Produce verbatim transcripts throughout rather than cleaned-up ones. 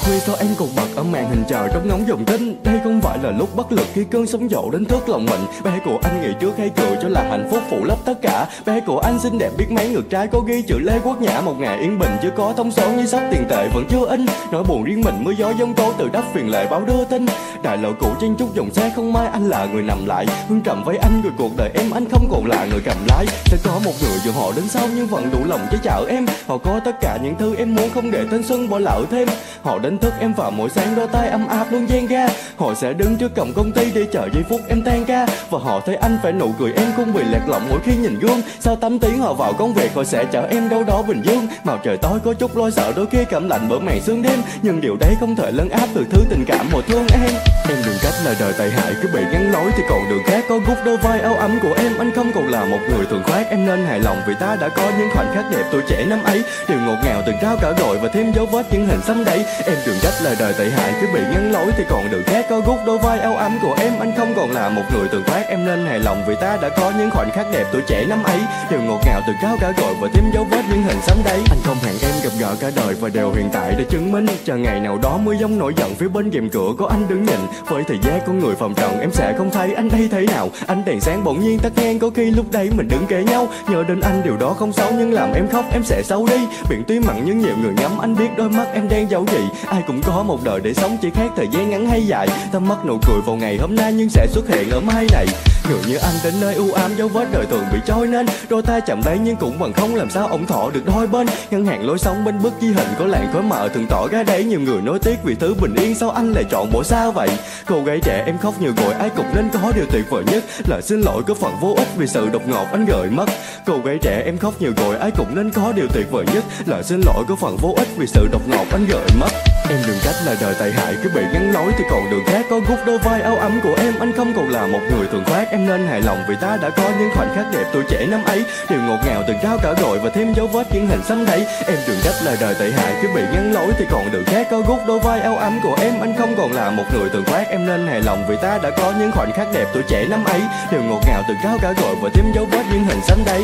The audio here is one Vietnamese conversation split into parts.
khuya sao em còn bật ở màn hình chờ trong ngóng dòng tin. Đây không phải là lúc bất lực khi cơn sóng dỗ đến thước lòng mình. Bé của anh ngày trước hay cười cho là hạnh phúc phủ lấp tất cả. Bé của anh xinh đẹp biết mấy, ngược trái có ghi chữ Lê Quốc Nhã. Một ngày yên bình chưa có thông số như sắp tiền tệ vẫn chưa in. Nỗi buồn riêng mình mưa gió giông tố từ đất phiền lệ báo đưa tin. Đại lộ cũ chen chúc dòng xe không mai anh là người nằm lại. Hương trầm với anh rồi cuộc đời em anh không còn là người cầm lái. Sẽ có một người dù họ đến sau nhưng vẫn đủ lòng che chở em. Họ có tất cả những thứ em muốn không để thanh xuân bỏ lỡ thêm. Họ đánh thức em vào mỗi sáng đôi tay ấm áp luôn gian ga. Họ sẽ đứng trước cổng công ty để chờ giây phút em tan ca. Và họ thấy anh phải nụ cười em không bị lẹt lòng mỗi khi nhìn gương. Sau tám tiếng họ vào công việc họ sẽ chở em đâu đó Bình Dương. Màu trời tối có chút lo sợ đôi khi cảm lạnh bởi màn sương đêm. Nhưng điều đấy không thể lấn áp được thứ tình cảm một thương em. Em đừng trách là đời tệ hại cứ bị ngăn lối thì còn đường khác. Có gút đôi vai áo ấm của em anh không còn là một người thường khoát. Em nên hài lòng vì ta đã có những khoảnh khắc đẹp tuổi trẻ năm ấy. Điều ngọt ngào từng trao cả rồi và thêm dấu vết những hình xăm đấy. Em đừng trách là đời tệ hại cứ bị ngăn lối thì còn đường khác. Có gút đôi vai áo ấm của em anh không còn là một người thường khoát. Em nên hài lòng vì ta đã có những khoảnh khắc đẹp tuổi trẻ năm ấy. Điều ngọt ngào từng trao cả rồi và thêm dấu vết những hình xăm đấy. Anh không hẹn em gặp gỡ cả đời và đều hiện tại để chứng minh. Chờ ngày nào đó mưa giông nổi giận phía bên rèm cửa có anh đứng nhìn. Với thời gian con người phòng trần em sẽ không thấy anh đây thế nào. Anh đèn sáng bỗng nhiên tắt ngang có khi lúc đấy mình đứng kề nhau. Nhớ đến anh điều đó không xấu nhưng làm em khóc em sẽ xấu đi. Biển tuy mặn nhưng nhiều người ngắm anh biết đôi mắt em đang giấu gì. Ai cũng có một đời để sống chỉ khác thời gian ngắn hay dài. Ta mất nụ cười vào ngày hôm nay nhưng sẽ xuất hiện ở mai này. Người như anh đến nơi u ám dấu vết đời thường bị trôi nên. Đôi ta chạm tay nhưng cũng bằng không làm sao ổng thọ được đôi bên. Ngân hàng lối sống bên bức ghi hình có làn khói mờ thường tỏ ra đấy. Nhiều người nói tiếc vì thứ bình yên sao anh lại chọn bỏ sao vậy. Cô gái trẻ em khóc nhiều rồi ai cũng nên có điều tuyệt vời nhất là xin lỗi có phần vô ích vì sự đột ngột anh gợi mất. Cô gái trẻ em khóc nhiều rồi ai cũng nên có điều tuyệt vời nhất là xin lỗi có phần vô ích vì sự đột ngột anh gợi mất. Em đừng trách là đời tệ hại cứ bị ngăn lối thì còn đường khác. Có gút đôi vai áo ấm của em anh không còn là một người thường khoát. Em nên hài lòng vì ta đã có những khoảnh khắc đẹp tuổi trẻ năm ấy. Điều ngọt ngào từng trao cả rồi và thêm dấu vết những hình xăm đấy. Em đừng trách là đời tệ hại cứ bị ngăn lối thì còn đường khác. Có gút đôi vai áo ấm của em anh không còn là một người thường khoát. Em nên hài lòng vì ta đã có những khoảnh khắc đẹp tuổi trẻ năm ấy. Điều ngọt ngào từng trao cả rồi và thêm dấu vết những hình xăm đấy.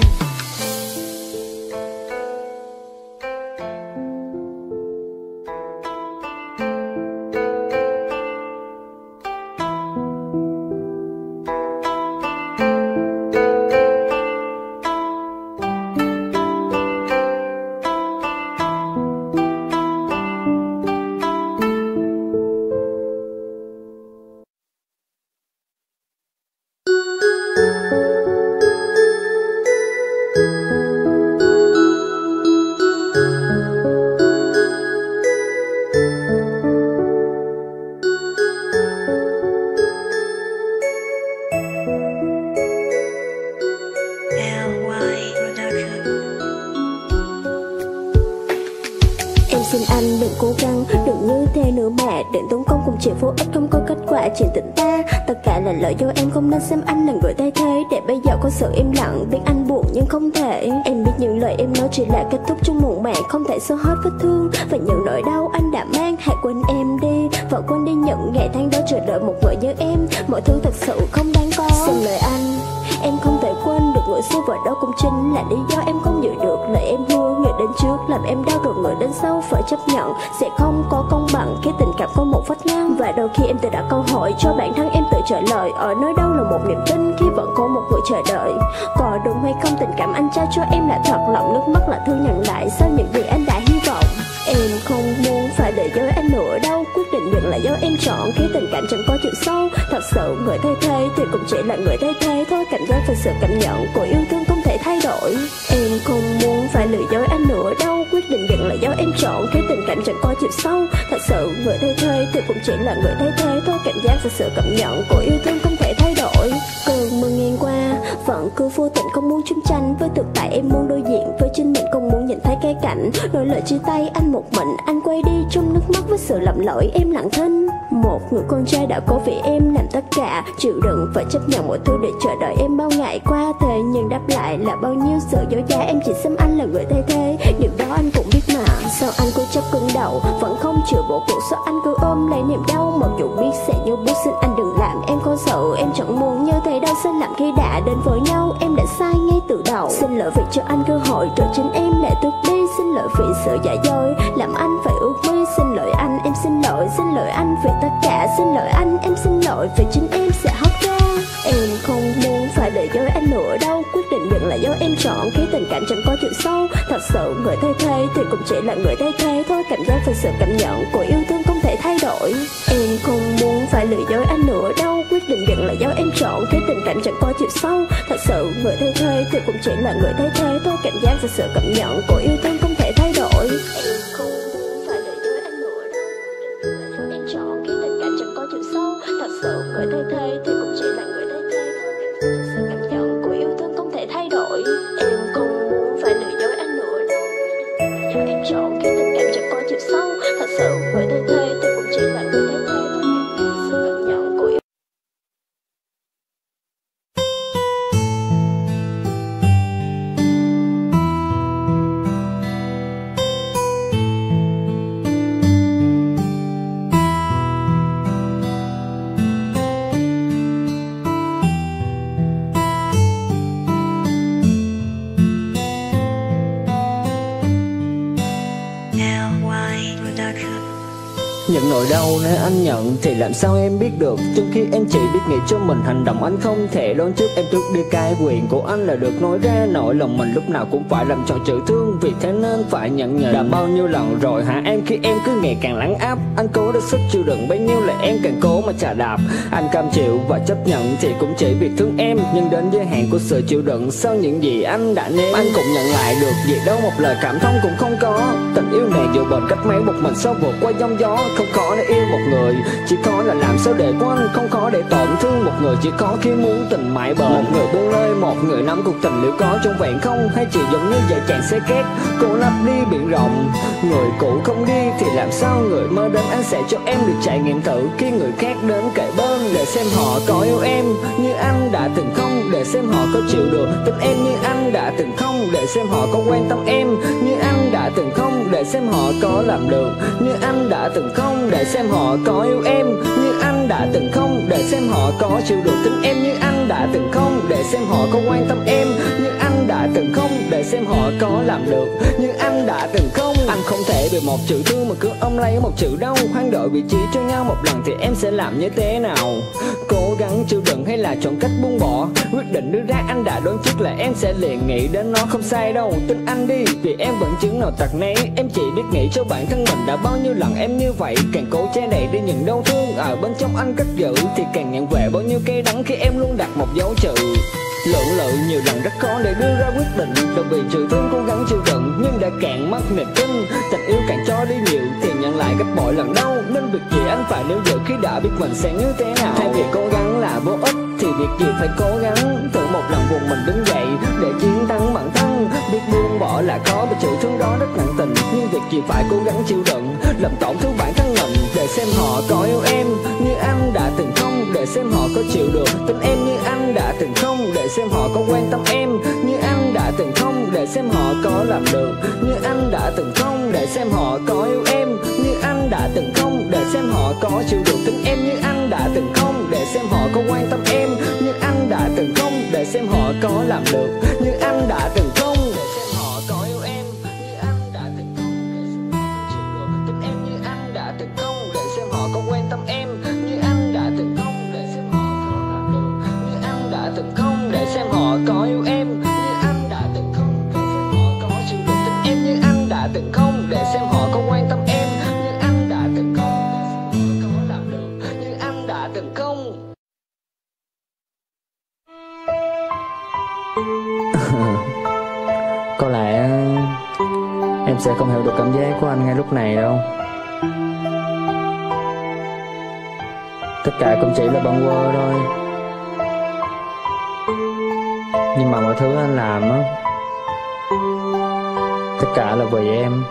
Xin anh đừng cố gắng, đừng như thế nữa mà. Đừng tốn công cùng chuyện vô ích không có kết quả chuyện tình ta. Tất cả là lỗi do em không nên xem anh là người thay thế. Để bây giờ có sự im lặng, biết anh buồn nhưng không thể. Em biết những lời em nói chỉ là kết thúc trong muộn màng. Không thể xóa hết vết thương và những nỗi đau anh đã mang. Hãy quên em đi và quên đi những ngày tháng đó chờ đợi một người như em. Mọi thứ thật sự không đáng có. Xin lời anh, em không thể quên được người xưa và đó cũng chính là lý do em không giữ được lời em hứa. Người đến trước làm em đau rồi người đến sau phải chấp nhận sẽ không có công bằng khi tình cảm có một vách ngăn. Và đôi khi em tự đặt câu hỏi cho bản thân em tự trả lời. Ở nơi đâu là một niềm tin khi vẫn có một người chờ đợi. Có đúng hay không tình cảm anh trao cho em là thật, lòng nước mắt là thư nhận lại sau những gì anh đã hy vọng. Em không muốn phải để dối anh nữa đâu. Quyết định dừng là do em chọn khi tình cảm chẳng có chiều sâu. Thật sự người thay thế thì cũng chỉ là người thay thế thôi. Cảm giác và sự cảm nhận của yêu thương không thể thay đổi. Em không muốn phải lừa dối anh nữa đâu. Quyết định dừng là do em chọn khi tình cảm chẳng có chiều sâu. Thật sự người thay thế thì cũng chỉ là người thay thế thôi. Cảm giác và sự cảm nhận của yêu thương không thể thay đổi. Cơn mưa ngang qua vẫn cứ vô tình không muốn chung tranh với thực tại. Em muốn đối diện với chính mình, không muốn nhìn thấy cái cảnh nỗi lời chia tay anh một mình. Anh quay đi trong nước mắt với sự lầm lỗi em lặng thinh. Một người con trai đã có vì em làm tất cả, chịu đựng và chấp nhận mọi thứ để chờ đợi em bao ngày qua. Thế nhưng đáp lại là bao nhiêu sự dối trá. Em chỉ xem anh là người thay thế, điều đó anh cũng biết mà. Sao anh cố chấp cứng đầu vẫn không chịu bỏ cuộc? Sao anh cứ ôm lấy niềm đau mặc dù biết sẽ như bút? Xin anh đừng làm em khó sợ, em chẳng muốn như thế đâu. sai lầm khi đã đến với nhau, em đã sai ngay từ đầu. Xin lỗi vì cho anh cơ hội rồi chính em lại tước đi. Xin lỗi vì sự giả dối làm anh phải ước mi. Xin lỗi anh, em xin lỗi. Xin lỗi anh vì tất cả. Xin lỗi anh, em xin lỗi vì chính em sẽ hót ra. Em không muốn phải lừa dối anh nữa đâu. Quyết định dừng là do em chọn khi tình cảm chẳng có chiều sâu. Thật sự người thay thế thì cũng chỉ là người thay thế thôi. Cảm giác về sự cảm nhận của yêu thương không thể thay đổi. Em không muốn phải lừa dối anh nữa đâu. Quyết định dừng là do em chọn khi tình cảm chẳng có chiều sâu. Thật sự người thay thế thì cũng chỉ là người thay thế thôi. Cảm giác về sự cảm nhận của yêu thương không thể thay đổi. Em không muốn phải lừa dối anh nữa đâu. Quyết định dừng là do em chọn khi tình cảm chẳng có chiều sâu. Thật sự người thay thế thì cũng chỉ là người thay thế thôi. Cảm giác về sự cảm nhận của yêu thương không thể thay đổi. Em không muốn phải lừa dối anh nữa đâu. Do em chọn khi tình cảm chẳng có chiều sâu. Thật sự người thay thế thì cũng chỉ là người thay thế thôi. Sự cảm nhận của yêu Những nỗi đau nếu anh nhận thì làm sao em biết được. Trong khi em chỉ biết nghĩ cho mình hành động anh không thể đoán trước. Em tước đi cái quyền của anh là được nói ra. Nỗi lòng mình lúc nào cũng phải làm chọn chữ thương. Vì thế nên phải nhận nhận. Đã bao nhiêu lần rồi hả em khi em cứ ngày càng lắng áp. Anh cố được sức chịu đựng bấy nhiêu là em càng cố mà chà đạp. Anh cam chịu và chấp nhận thì cũng chỉ vì thương em. Nhưng đến giới hạn của sự chịu đựng sau những gì anh đã nếm, anh cũng nhận lại được gì đâu một lời cảm thông cũng không có. Tình yêu này dù bền cách mấy một mình sao vượt qua giông gió. Không khó để yêu một người, chỉ khó là làm sao để quên. Không khó để tổn thương một người, chỉ khó khi muốn tình mãi bền. Một người buông lơi, một người nắm cuộc tình liệu có trong vẹn không? Hay chỉ giống như vậy chàng xe két cô lấp đi biển rộng. Người cũ không đi thì làm sao người mơ đến. Anh sẽ cho em được trải nghiệm thử khi người khác đến kề bên. Để xem họ có yêu em như anh đã từng không. Để xem họ có chịu được tin em như anh đã từng không. Để xem họ có quan tâm em như anh đã từng không. Để xem họ có làm được như anh đã từng không. Để xem họ có yêu em như anh đã từng không. Để xem họ có chịu được tin em như anh đã từng không. Để xem họ có quan tâm em như anh đã từng không. Để xem họ có làm được như anh đã từng không. Anh không thể vì một chữ thương mà cứ ôm lấy một chữ đau. Hoán đổi vị trí cho nhau một lần thì em sẽ làm như thế nào? Cố gắng chịu đựng hay là chọn cách buông bỏ? Quyết định đưa ra anh đã đoán trước là em sẽ liền nghĩ đến nó không sai đâu. Tin anh đi vì em vẫn chứng nào tật nấy. Em chỉ biết nghĩ cho bản thân mình đã bao nhiêu lần em như vậy. Càng cố che đậy đi những đau thương ở bên trong anh cất giữ thì càng nhận về bao nhiêu cay đắng khi em luôn đặt một dấu trừ. Lưỡng lự nhiều lần rất khó để đưa ra quyết định. Đâu vì chữ thương cố gắng chịu đựng nhưng đã cạn mất niềm tin. Tình yêu càng cho đi nhiều thì nhận lại gấp bội lần đâu. Nên việc gì anh phải nêu giữ khi đã biết mình sẽ như thế nào. Thay vì cố gắng là vô ích thì việc gì phải cố gắng. Thử một lần buồn mình đứng dậy để chiến thắng bản thân. Biết buông bỏ là khó và chữ thương đó rất nặng tình. Nhưng việc gì phải cố gắng chịu đựng làm tổn thương bản thân mình. Để xem họ có yêu em như anh đã từng không. Để xem họ có chịu được tin em như anh đã từng không. Để xem họ có quan tâm em như anh đã từng không. Để xem họ có làm được như anh đã từng không. Để xem họ có yêu em như anh đã từng không. Để xem họ có chịu được tin em như anh đã từng không. Để xem họ có quan tâm em như anh đã từng không. Để xem họ có làm được như anh đã từng không. Để xem họ có yêu em như anh đã từng không. Để xem họ có chịu được tin em như anh đã từng không. Để xem họ có quan tâm em như anh đã từng không. Để xem họ có làm được như anh đã từng không. Để xem họ có yêu em như anh đã từng không. Để xem họ có chịu được tin em như anh đã từng không. Để xem họ có quan tâm em như anh đã từng không. Để xem họ có làm được như anh đã từng không. Có lẽ em sẽ không hiểu được cảm giác của anh ngay lúc này đâu. Tất cả cũng chỉ là bâng quơ thôi. Nhưng mà mọi thứ anh làm á, tất cả là vì em.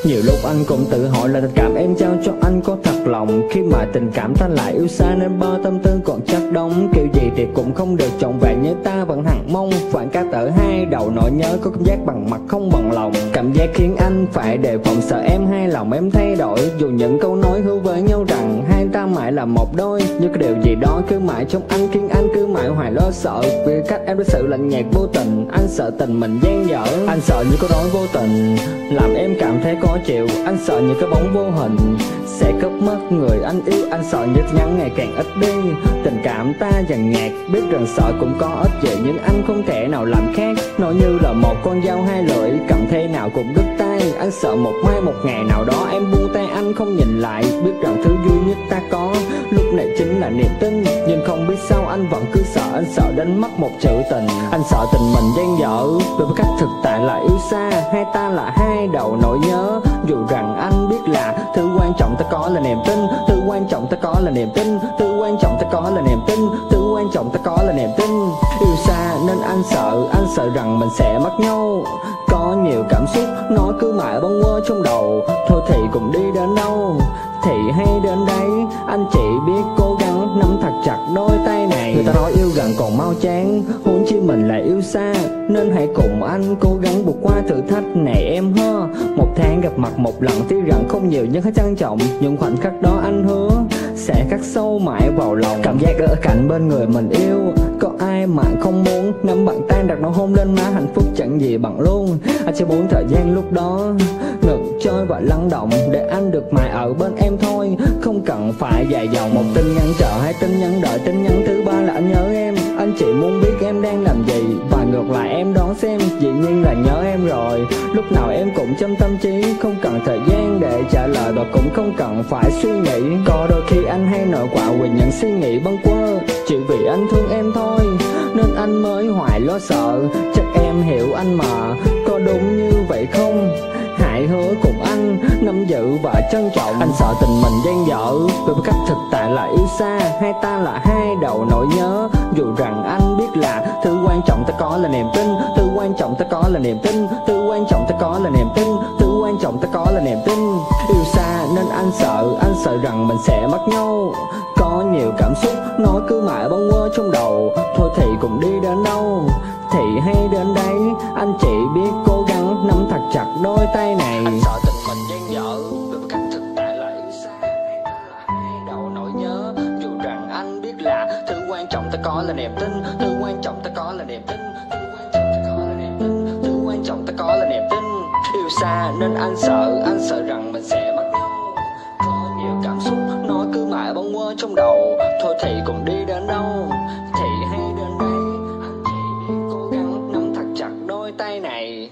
Nhiều lúc anh cũng tự hỏi là tình cảm em trao cho anh có thật lòng. Khi mà tình cảm ta lại yêu xa nên bao tâm tư còn chất đóng. Kiểu gì thì cũng không được trọn vẹn như ta vẫn hằng mong. Khoảng cách ở hai đầu nỗi nhớ có cảm giác bằng mặt không bằng lòng. Cảm giác khiến anh phải đề phòng sợ em hay lòng em thay đổi. Dù những câu nói hứa với nhau rằng hai ta mãi là một đôi, nhưng có điều gì đó cứ mãi trong anh khiến anh cứ mãi hoài lo sợ. Vì cách em đối xử lạnh nhạt vô tình, anh sợ tình mình gian dở. Anh sợ những câu nói vô tình làm em cảm thấy khó chịu. Anh sợ những cái bóng vô hình sẽ cướp mất người anh yêu. Anh sợ những tin nhắn ngày càng ít đi, tình cảm ta dần nhạt. Biết rằng sợ cũng có ích vậy nhưng anh không thể nào làm khác. Nó như là một con dao hai lưỡi, cầm thế nào cũng đứt tay. Anh sợ một mai một ngày nào đó em buông tay anh không nhìn lại. Biết rằng thứ duy nhất ta có lúc này chính là niềm tin, nhưng không biết sao anh vẫn cứ sợ. Anh sợ đánh mất một chữ tình, anh sợ tình mình gian dở. Vì với cách thực tại là yêu xa, hai ta là hai đầu nỗi nhớ. Dù rằng anh biết là thứ quan trọng ta có là niềm tin, thứ quan trọng ta có là niềm tin, thứ quan trọng ta có là niềm tin, thứ quan trọng ta có là niềm tin. Yêu xa nên anh sợ, anh sợ rằng mình sẽ mất nhau. Có nhiều cảm xúc nó cứ mãi bâng quơ trong đầu. Thôi thì cùng đi đến đâu thì hay đến đấy, anh chỉ biết cố gắng nắm thật chặt đôi tay này. Người ta nói yêu gần còn mau chán, huống chi mình là yêu xa. Nên hãy cùng anh cố gắng vượt qua thử thách này em hơ. Một tháng gặp mặt một lần tuy rằng không nhiều nhưng hãy trân trọng những khoảnh khắc đó. Anh hứa sẽ khắc sâu mãi vào lòng. Cảm giác ở cạnh bên người mình yêu, có ai mà không muốn nắm bàn tay đặt nó hôn lên má. Hạnh phúc chẳng gì bằng luôn. Anh chỉ muốn thời gian lúc đó ngừng trôi và lắng động, để anh được mãi ở bên em thôi, không cần phải dài dòng. Một tin nhắn chờ hay tin nhắn đợi, tin nhắn thứ ba là anh nhớ em. Anh chỉ muốn biết em đang làm gì và ngược lại em đón xem. Dĩ nhiên là nhớ em rồi, lúc nào em cũng trong tâm trí. Không cần thời gian để trả lời và cũng không cần phải suy nghĩ. Có đôi khi anh hay nổi quạo vì những suy nghĩ bâng quơ, chỉ vì anh thương em thôi nên anh mới hoài lo sợ. Chắc em hiểu anh mà, có đúng như vậy không? Hãy hứa cùng anh nắm giữ và trân trọng. Anh sợ tình mình gian dở, vì cách thực tại là yêu xa, hai ta là hai đầu nỗi nhớ. Dù rằng anh biết là thứ quan trọng ta có là niềm tin, thứ quan trọng ta có là niềm tin, thứ quan trọng ta có là niềm tin, thứ quan trọng ta có là niềm tin. Yêu xa nên anh sợ, anh sợ rằng mình sẽ mất nhau. Có nhiều cảm xúc nó cứ mãi bâng quơ trong đầu. Thôi thì cùng đi đến đâu thì hay đến đấy, anh chỉ biết cố gắng nắm thật chặt đôi tay này. Anh sợ tình mình gian dở, vì cách thực tại là yêu xa, hai ta là hai đầu nỗi nhớ. Dù rằng anh biết là thứ quan trọng ta có là niềm tin, thứ quan trọng ta có là niềm tin, thứ quan trọng ta có là niềm tin, thứ quan trọng ta có là niềm tin. Yêu xa nên anh sợ, anh sợ rằng mình sẽ mất nhau. Có nhiều cảm xúc nó cứ mãi bâng quơ trong đầu. Thôi thì cùng đi đến đâu thì hay đến đây, anh chỉ biết cố gắng nắm thật chặt đôi tay này.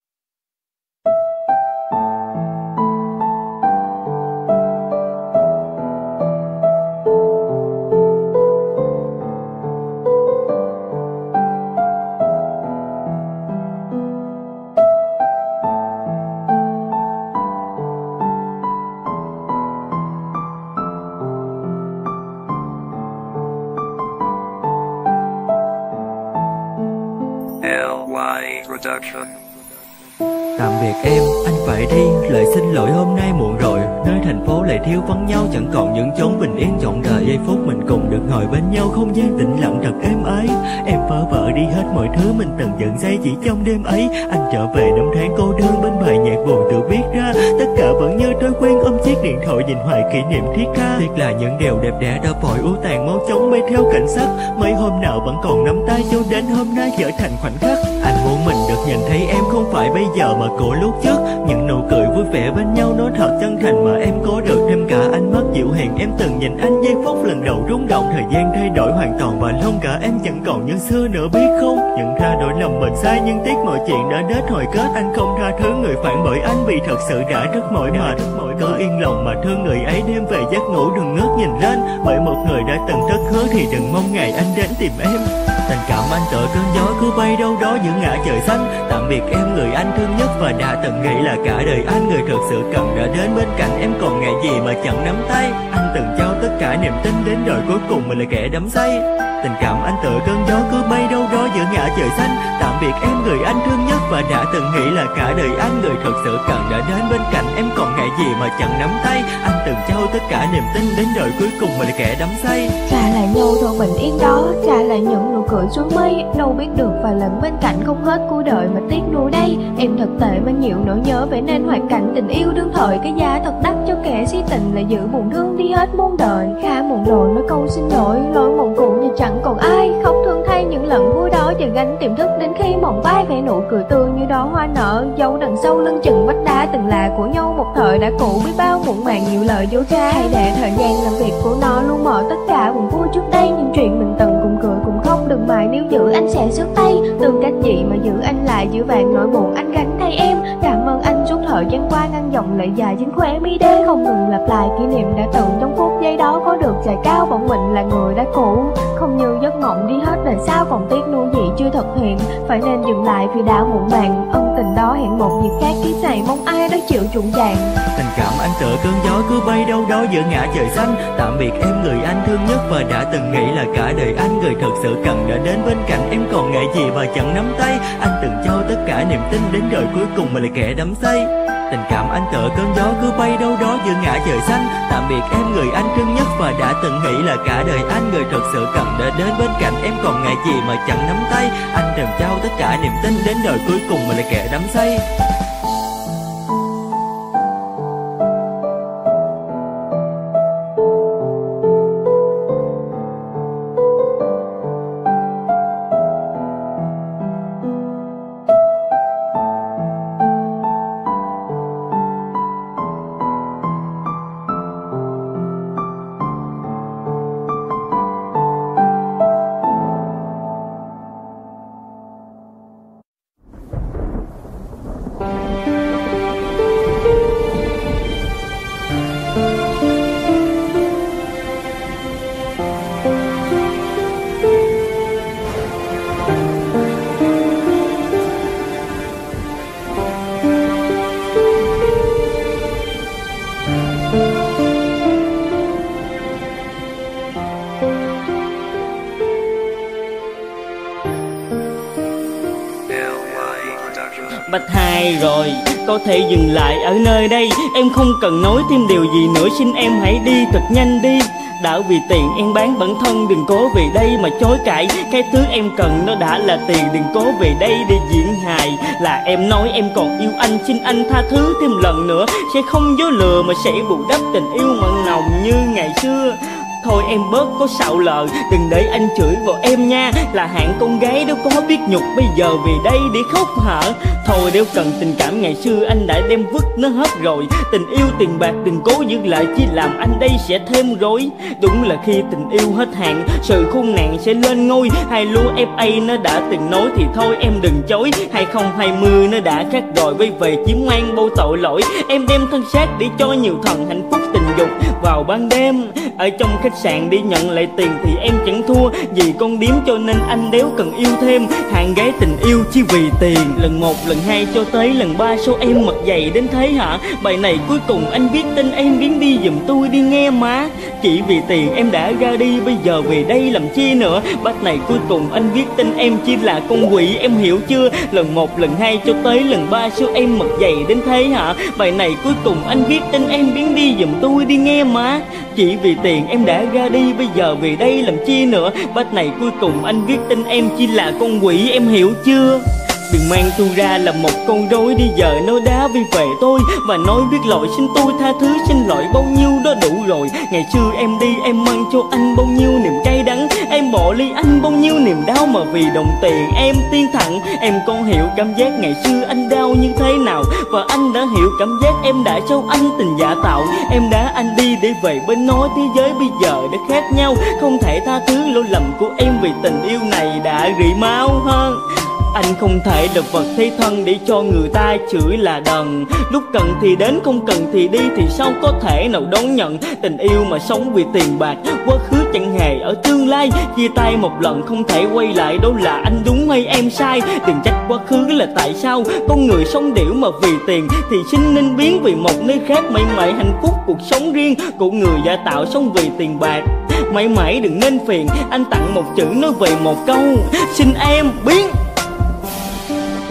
Production. Tạm biệt em, anh phải đi, lời xin lỗi hôm nay muộn rồi. Nơi thành phố lại thiếu vắng nhau, chẳng còn những chốn bình yên trọn đời. Giây phút mình cùng được ngồi bên nhau, không gian tĩnh lặng thật êm ái. Em phơ vỡ đi hết mọi thứ mình từng giận dây chỉ trong đêm ấy. Anh trở về năm tháng cô đơn bên bài nhạc buồn tự viết ra. Tất cả vẫn như thói quen, ôm chiếc điện thoại nhìn hoài kỷ niệm thiết tha. Tiếc là những điều đẹp đẽ đã vội u tàn mau chóng bay theo cảnh sắc. Mấy hôm nào vẫn còn nắm tay cho đến hôm nay trở thành khoảnh khắc. Anh muốn mình được nhìn thấy em không phải bây giờ mà của lúc trước. Những nụ cười vui vẻ bên nhau nó thật chân thành mà em có được. Thêm cả ánh mắt dịu hiền em từng nhìn anh giây phút lần đầu rung động. Thời gian thay đổi hoàn toàn và lòng cả em chẳng còn như xưa nữa biết không. Nhận ra đổi lầm mình sai nhưng tiếc mọi chuyện đã đến hồi kết. Anh không tha thứ người phản bội anh vì thật sự đã rất mỏi mệt. Cứ yên lòng mà thương người ấy, đêm về giấc ngủ đừng ngước nhìn lên. Bởi một người đã từng thất hứa thì đừng mong ngày anh đến tìm em. Tình cảm anh tựa cơn gió cứ bay đâu đó giữa ngã trời xanh. Tạm biệt em người anh thương nhất và đã từng nghĩ là cả đời anh. Người thật sự cần đã đến bên cạnh em, còn ngại gì mà chẳng nắm tay. Anh từng trao tất cả niềm tin đến rồi cuối cùng mình là kẻ đắm say. Tình cảm anh tựa cơn gió cứ bay đâu đó giữa ngã trời xanh. Tạm biệt em người anh thương nhất và đã từng nghĩ là cả đời anh, người thật sự cần đã đến bên cạnh em, còn ngại gì mà chẳng nắm tay. Anh từng trao tất cả niềm tin, đến đời cuối cùng mình là kẻ đắm say. Trả lại nhau thôi bình yên đó, trả lại những nụ cười xuống mây. Đâu biết được vài lần bên cạnh không hết cuối đời mà tiếc nuối đây. Em thật tệ mang nhiều nỗi nhớ, vậy nên hoàn cảnh tình yêu đương thời, cái giá thật đắt cho kẻ si tình là giữ buồn thương đi hết muôn đời. Khá muộn rồi nói câu xin lỗi, lỗi mộng cũ như chẳng còn ai. Khóc thương thay những lần vui đó, chờ gánh tiềm thức đến khi mộng vai. Vẻ nụ cười tươi như đó hoa nở, dấu đằng sau lưng chừng vách đá. Từng là của nhau một thời đã cũ, biết bao muộn màng nhiều lời dối trá. Hãy để thời gian làm việc của nó, luôn mở tất cả buồn vui trước đây. Những chuyện mình từng cùng cười cùng khóc, đừng mãi níu giữ anh sẽ xước tay. Từng cách gì mà giữ anh lại, giữ vàng nỗi buồn anh gánh thay em. Cảm ơn anh suốt thời gian qua, ngăn dòng lệ dài trên khóe mi đen. Không ngừng lặp lại kỷ niệm đã từng trong phút giây đó, có được dài cao bọn mình là người đã cũ. Không như giấc mộng đi hết đời sao, còn tiếc nuối gì chưa thực hiện, phải nên dừng lại vì đã muộn màng. Ân tình đó hẹn một dịp khác, kiếp này mong ai đó chịu trụng vàng. Tình cảm anh tựa cơn gió cứ bay đâu đó giữa ngã trời xanh. Tạm biệt em người anh thương nhất và đã từng nghĩ là cả đời anh, người thật sự cần đã đến bên cạnh em, còn ngại gì mà chẳng nắm tay. Anh từng trao tất cả niềm tin, đến đời cuối cùng mình là kẻ đắm say. Tình cảm anh tựa cơn gió cứ bay đâu đó giữa ngã trời xanh. Tạm biệt em người anh thương nhất và đã từng nghĩ là cả đời anh, người thật sự cần đã đến bên cạnh em, còn ngại gì mà chẳng nắm tay. Anh từng trao tất cả niềm tin, đến đời cuối cùng mình là kẻ đắm say. Bạch hai rồi, có thể dừng lại ở nơi đây. Em không cần nói thêm điều gì nữa, xin em hãy đi thật nhanh đi. Đã vì tiền em bán bản thân, đừng cố về đây mà chối cãi. Cái thứ em cần nó đã là tiền, đừng cố về đây để diễn hài. Là em nói em còn yêu anh, xin anh tha thứ thêm lần nữa. Sẽ không dối lừa mà sẽ bù đắp tình yêu mặn nồng như ngày xưa. Thôi em bớt có xạo lợ, đừng để anh chửi vào em nha. Là hạng con gái đâu có biết nhục, bây giờ về đây để khóc hả? Thôi nếu cần tình cảm ngày xưa anh đã đem vứt nó hết rồi. Tình yêu tiền bạc đừng cố giữ lại, chỉ làm anh đây sẽ thêm rối. Đúng là khi tình yêu hết hạn, sự khốn nạn sẽ lên ngôi. Hai lúa ép a nó đã từng nói thì thôi em đừng chối. Hai không hai không nó đã khác rồi, quay về chiếm mang bao tội lỗi. Em đem thân xác để cho nhiều thần hạnh phúc tình dục vào ban đêm. Ở trong khách sạn đi nhận lại tiền thì em chẳng thua, vì con điếm cho nên anh đéo cần yêu thêm. Hạng gái tình yêu chỉ vì tiền. Lần một, lần hai cho tới lần ba số em mặt dày đến thế hả? Bài này cuối cùng anh viết tên em biến đi giùm tôi đi nghe má. Chỉ vì tiền em đã ra đi, bây giờ về đây làm chi nữa? Bách này cuối cùng anh viết tên em chỉ là con quỷ, em hiểu chưa? Lần một, lần hai cho tới lần ba số em mặt dày đến thế hả? Bài này cuối cùng anh viết tên em biến đi giùm tôi đi nghe má. Chỉ vì tiền em đã ra đi, bây giờ về đây làm chi nữa? Bách này cuối cùng anh viết tên em chỉ là con quỷ, em hiểu chưa? Đừng mang tôi ra là một con rối đi giờ nói đá vi về tôi. Và nói biết lỗi xin tôi tha thứ, xin lỗi bao nhiêu đó đủ rồi. Ngày xưa em đi em mang cho anh bao nhiêu niềm cay đắng, em bỏ ly anh bao nhiêu niềm đau mà vì đồng tiền em tiên thẳng. Em con hiểu cảm giác ngày xưa anh đau như thế nào, và anh đã hiểu cảm giác em đã cho anh tình giả tạo. Em đã anh đi để về bên nói thế giới bây giờ đã khác nhau. Không thể tha thứ lỗi lầm của em vì tình yêu này đã rỉ máu hơn. Anh không thể đập vật thế thân để cho người ta chửi là đần. Lúc cần thì đến, không cần thì đi, thì sao có thể nào đón nhận tình yêu mà sống vì tiền bạc. Quá khứ chẳng hề ở tương lai, chia tay một lần không thể quay lại, đó là anh đúng hay em sai. Đừng trách quá khứ là tại sao con người sống điểu mà vì tiền thì xin nên biến vì một nơi khác. Mãi mãi hạnh phúc cuộc sống riêng của người giả tạo sống vì tiền bạc. Mãi mãi đừng nên phiền, anh tặng một chữ nói về một câu: xin em biến.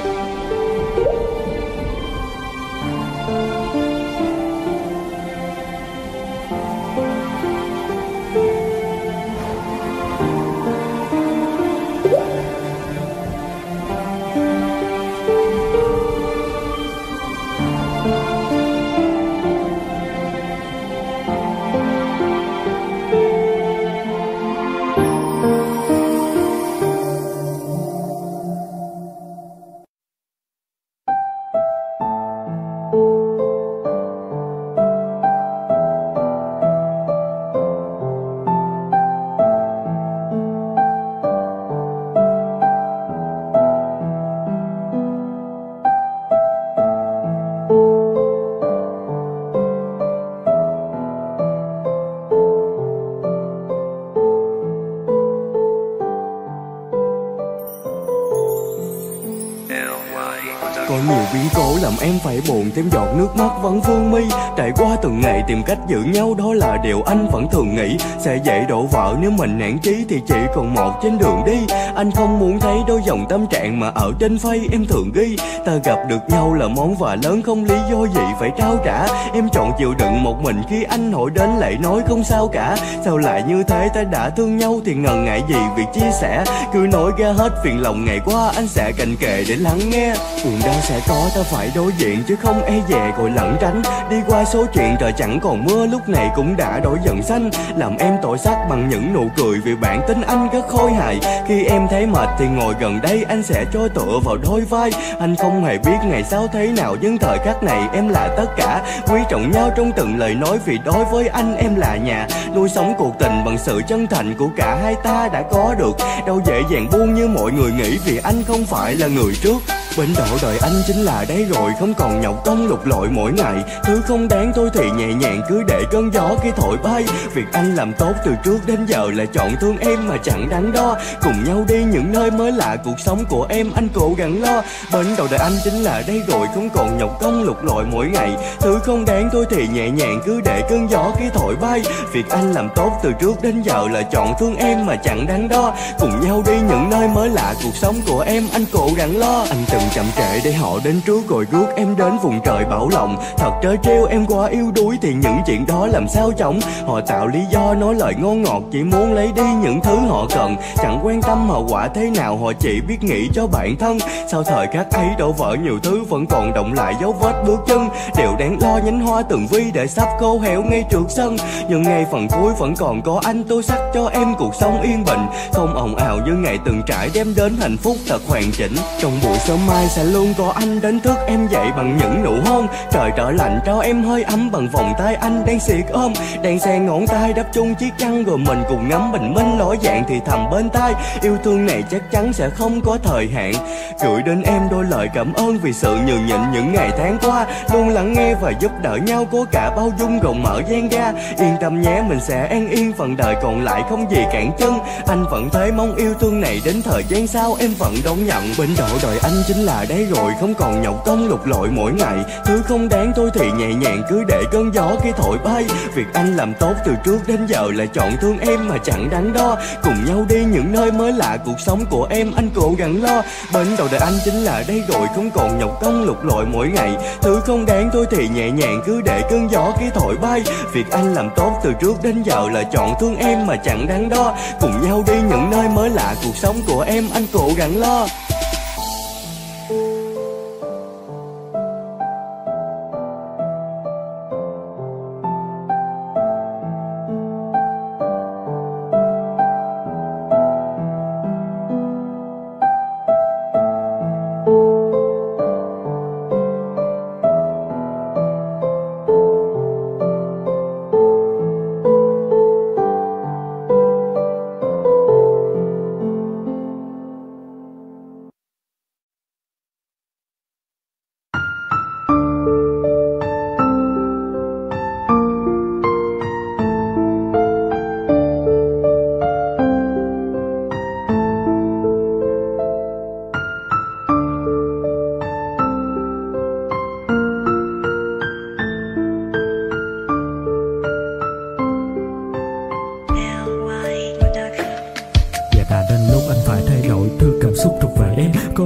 Có nhiều biến cố làm em phải buồn, thêm giọt nước mắt vẫn vương mi. Trải qua từng ngày tìm cách giữ nhau, đó là điều anh vẫn thường nghĩ. Sẽ dễ đổ vỡ nếu mình nản chí thì chỉ còn một trên đường đi. Anh không muốn thấy đôi dòng tâm trạng mà ở trên face em thường ghi. Ta gặp được nhau là món quà lớn, không lý do gì phải trao trả. Em chọn chịu đựng một mình khi anh hỏi đến lại nói không sao cả. Sao lại như thế, ta đã thương nhau thì ngần ngại gì việc chia sẻ. Cứ nói ra hết phiền lòng ngày qua, anh sẽ cạnh kề để lắng nghe. Buồn đau sẽ có, ta phải đối diện chứ không e dè rồi lẩn tránh. Đi qua số chuyện trời chẳng còn mưa, lúc này cũng đã đổi dần xanh. Làm em tội sắc bằng những nụ cười, vì bản tính anh rất khôi hài. Khi em thấy mệt thì ngồi gần đây, anh sẽ cho tựa vào đôi vai. Anh không hề biết ngày sau thế nào, nhưng thời khắc này em là tất cả. Quý trọng nhau trong từng lời nói, vì đối với anh em là nhà. Nuôi sống cuộc tình bằng sự chân thành của cả hai ta đã có được. Đâu dễ dàng buông như mọi người nghĩ, vì anh không phải là người trước. Bến đỗ đời anh chính là đây rồi, không còn nhọc công lục lội mỗi ngày. Thứ không đáng thôi thì nhẹ nhàng cứ để cơn gió khi thổi bay. Việc anh làm tốt từ trước đến giờ là chọn thương em mà chẳng đắn đo. Cùng nhau đi những nơi mới lạ, cuộc sống của em anh cố gắng lo. Bến đỗ đời anh chính là đây rồi, không còn nhọc công lục lội mỗi ngày. Thứ không đáng thôi thì nhẹ nhàng cứ để cơn gió khi thổi bay. Việc anh làm tốt từ trước đến giờ là chọn thương em mà chẳng đắn đo. Cùng nhau đi những nơi mới lạ, cuộc sống của em anh cố gắng lo. Anh từng chậm trễ để họ đến trước rồi rước em đến vùng trời bão lòng. Thật trớ trêu em quá yếu đuối thì những chuyện đó làm sao chóng. Họ tạo lý do nói lời ngon ngọt, chỉ muốn lấy đi những thứ họ cần. Chẳng quan tâm hậu quả thế nào, họ chỉ biết nghĩ cho bản thân. Sau thời khắc ấy đổ vỡ nhiều thứ, vẫn còn động lại dấu vết bước chân. Điều đáng lo nhánh hoa từng vi để sắp khô héo ngay trước sân. Nhưng ngay phần cuối vẫn còn có anh tô sắc cho em cuộc sống yên bình. Không ồn ào như ngày từng trải, đem đến hạnh phúc thật hoàn chỉnh. Trong buổi sớm mai sẽ luôn có anh đánh thức em dậy bằng những nụ hôn. Trời trở lạnh cho em hơi ấm bằng vòng tay anh đang siết ôm. Đang xen ngón tay đắp chung chiếc chăn, rồi mình cùng ngắm bình minh ló dạng thì thầm bên tai. Yêu thương này chắc chắn sẽ không có thời hạn. Gửi đến em đôi lời cảm ơn vì sự nhường nhịn những ngày tháng qua. Luôn lắng nghe và giúp đỡ nhau, có cả bao dung rộng mở gian ga. Yên tâm nhé, mình sẽ an yên, phần đời còn lại không gì cản chân. Anh vẫn thế mong yêu thương này đến thời gian sau em vẫn đón nhận. Bên đỗ đời anh chính là đây rồi, không còn nhọc công lục lội mỗi ngày. Thứ không đáng thôi thì nhẹ nhàng cứ để cơn gió khi thổi bay. Việc anh làm tốt từ trước đến giờ là chọn thương em mà chẳng đắn đo. Cùng nhau đi những nơi mới lạ, cuộc sống của em anh cố gắng lo. Bên đầu đời anh chính là đây rồi, không còn nhọc công lục lội mỗi ngày. Thứ không đáng thôi thì nhẹ nhàng cứ để cơn gió khi thổi bay. Việc anh làm tốt từ trước đến giờ là chọn thương em mà chẳng đắn đo. Cùng nhau đi những nơi mới lạ, cuộc sống của em anh cố gắng lo.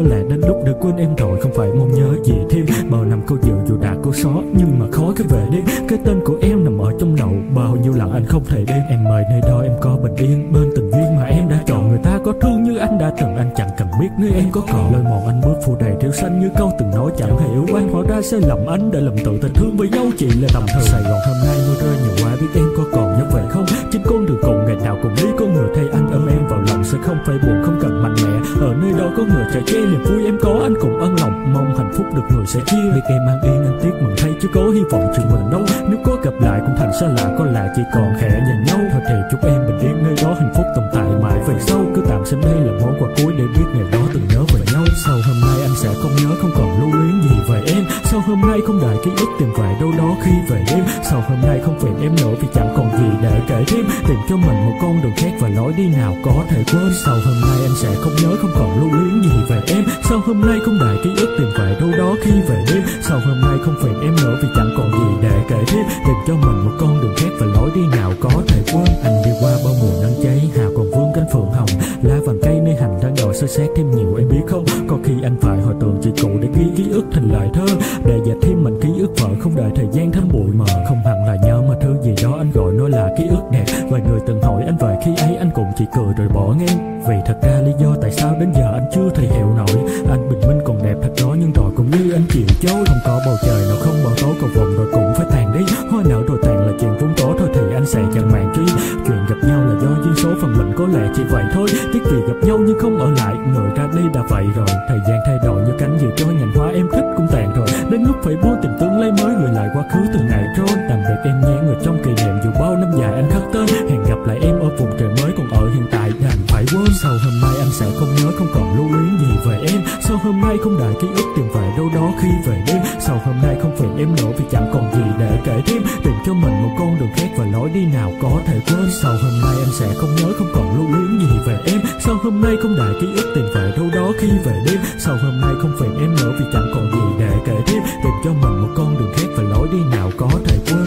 lẽ đến lúc để quên em rồi, không phải mong nhớ gì thêm. Bao năm câu dự dù đã cố xóa nhưng mà khó cái về đêm. Cái tên của em nằm ở trong đầu, bao nhiêu lần anh không thể đêm. Em mời nơi đó em có bình yên bên tình duyên mà em đã chọn. Người ta có thương như anh đã từng, anh chẳng cần biết nếu em có còn. Lôi mòn anh bước phủ đầy rêu xanh như câu từng nói chẳng hề yêu anh. Hóa ra sai lầm anh đã lầm tự tình thương với nhau chỉ là tầm thường. Sài Gòn hôm nay mưa rơi nhiều quá, biết em có còn nhớ vậy không? Trên con đường cùng ngày nào cùng đi con người thay anh ôm em vào lòng, sẽ không phải buồn không cần mạnh mẽ. Ở nơi đó có người chờ che niềm vui em có, anh cùng ân lòng mong hạnh phúc được người sẽ chia. Biết em an yên anh tiếc mừng thay chứ có hy vọng chuyện mình đâu. Nếu có gặp lại cũng thành xa lạ, có lẽ chỉ còn khẽ nhìn nhau. Thôi thì chúc em bình yên nơi đó, hạnh phúc tồn tại mãi về sau. Cứ tạm xem đây là món quà cuối để biết ngày đó từng nhớ về nhau. Sau hôm nay anh sẽ không nhớ, không còn lưu luyến gì về em. Sau hôm nay không đợi ký ức tìm về đâu đó khi về đêm. Sau hôm nay không phiền em nữa vì chẳng còn gì để kể thêm. Tìm cho mình một con đường khác và lối đi nào có thể quên. Sau hôm nay anh sẽ không nhớ, không còn lưu luyến gì về em. Sau hôm nay không đợi ký ức tìm về đâu đó khi về đêm. Sau hôm nay không phiền em nữa vì chẳng còn gì để kể thêm. Tìm cho mình một con đường khác và lối đi nào có thể quên. Anh đi qua bao mùa nắng cháy, hào còn vương cánh phượng hồng. Lá vàng cây nơi hành đang đòi soi xét thêm nhiều em biết không? Có khi anh phải hồi tưởng chỉ cũ để ghi ký ức thành lời thơ, để dệt thêm mình ký ức vợ không đợi thời gian thấm bụi mờ. Không hẳn là nhớ mà thứ gì đó anh gọi nó là ký ức đẹp. Vài người từng hỏi anh về khi ấy anh cũng chỉ cười rồi bỏ ngang. Vì thật ra lý do tại sao đến giờ anh chưa thể hiểu nổi. Anh bình minh còn đẹp thật đó nhưng rồi cũng như anh chịu chối. Không có bầu trời nào không bao tố cầu vồng rồi cũng phải tàn đi. Hoa nở rồi tàn là chuyện vốn có thôi thì anh sẽ chẳng màng truy. Chuyện gặp nhau là do duyên số, phần mình có lẽ chỉ vậy thôi. Tiếc vì gặp nhau nhưng không ở lại, người ra đi đã vậy rồi. Thời gian thay đổi như cánh diều trôi, nhành hoa em thích cũng tàn rồi. Đến lúc phải buông tìm tương lai mới, gửi lại quá khứ từ ngày trôi. Tạm biệt em nhé người trong kỷ niệm, dù bao năm dài anh khắc tên. Hẹn gặp lại em ở vùng trời mới, còn ở hiện tại đành phải quên. Sau hôm nay anh sẽ không nhớ, không còn lưu luyến gì về em. Sau hôm nay không đợi ký ức tìm về đâu đó khi về đêm. Sau hôm nay không phiền em nữa vì chẳng còn gì để kể thêm. Tìm cho mình một con đường khác và lối đi nào có thể quên. Sau hôm nay anh sẽ không nhớ, không còn lưu luyến gì về em. Sau hôm nay không đợi ký ức tìm về đâu đó khi về đêm. Sau hôm nay không phiền em nữa vì chẳng còn gì để kể thêm. Tìm cho mình một con đường khác và lối đi nào có thể quên.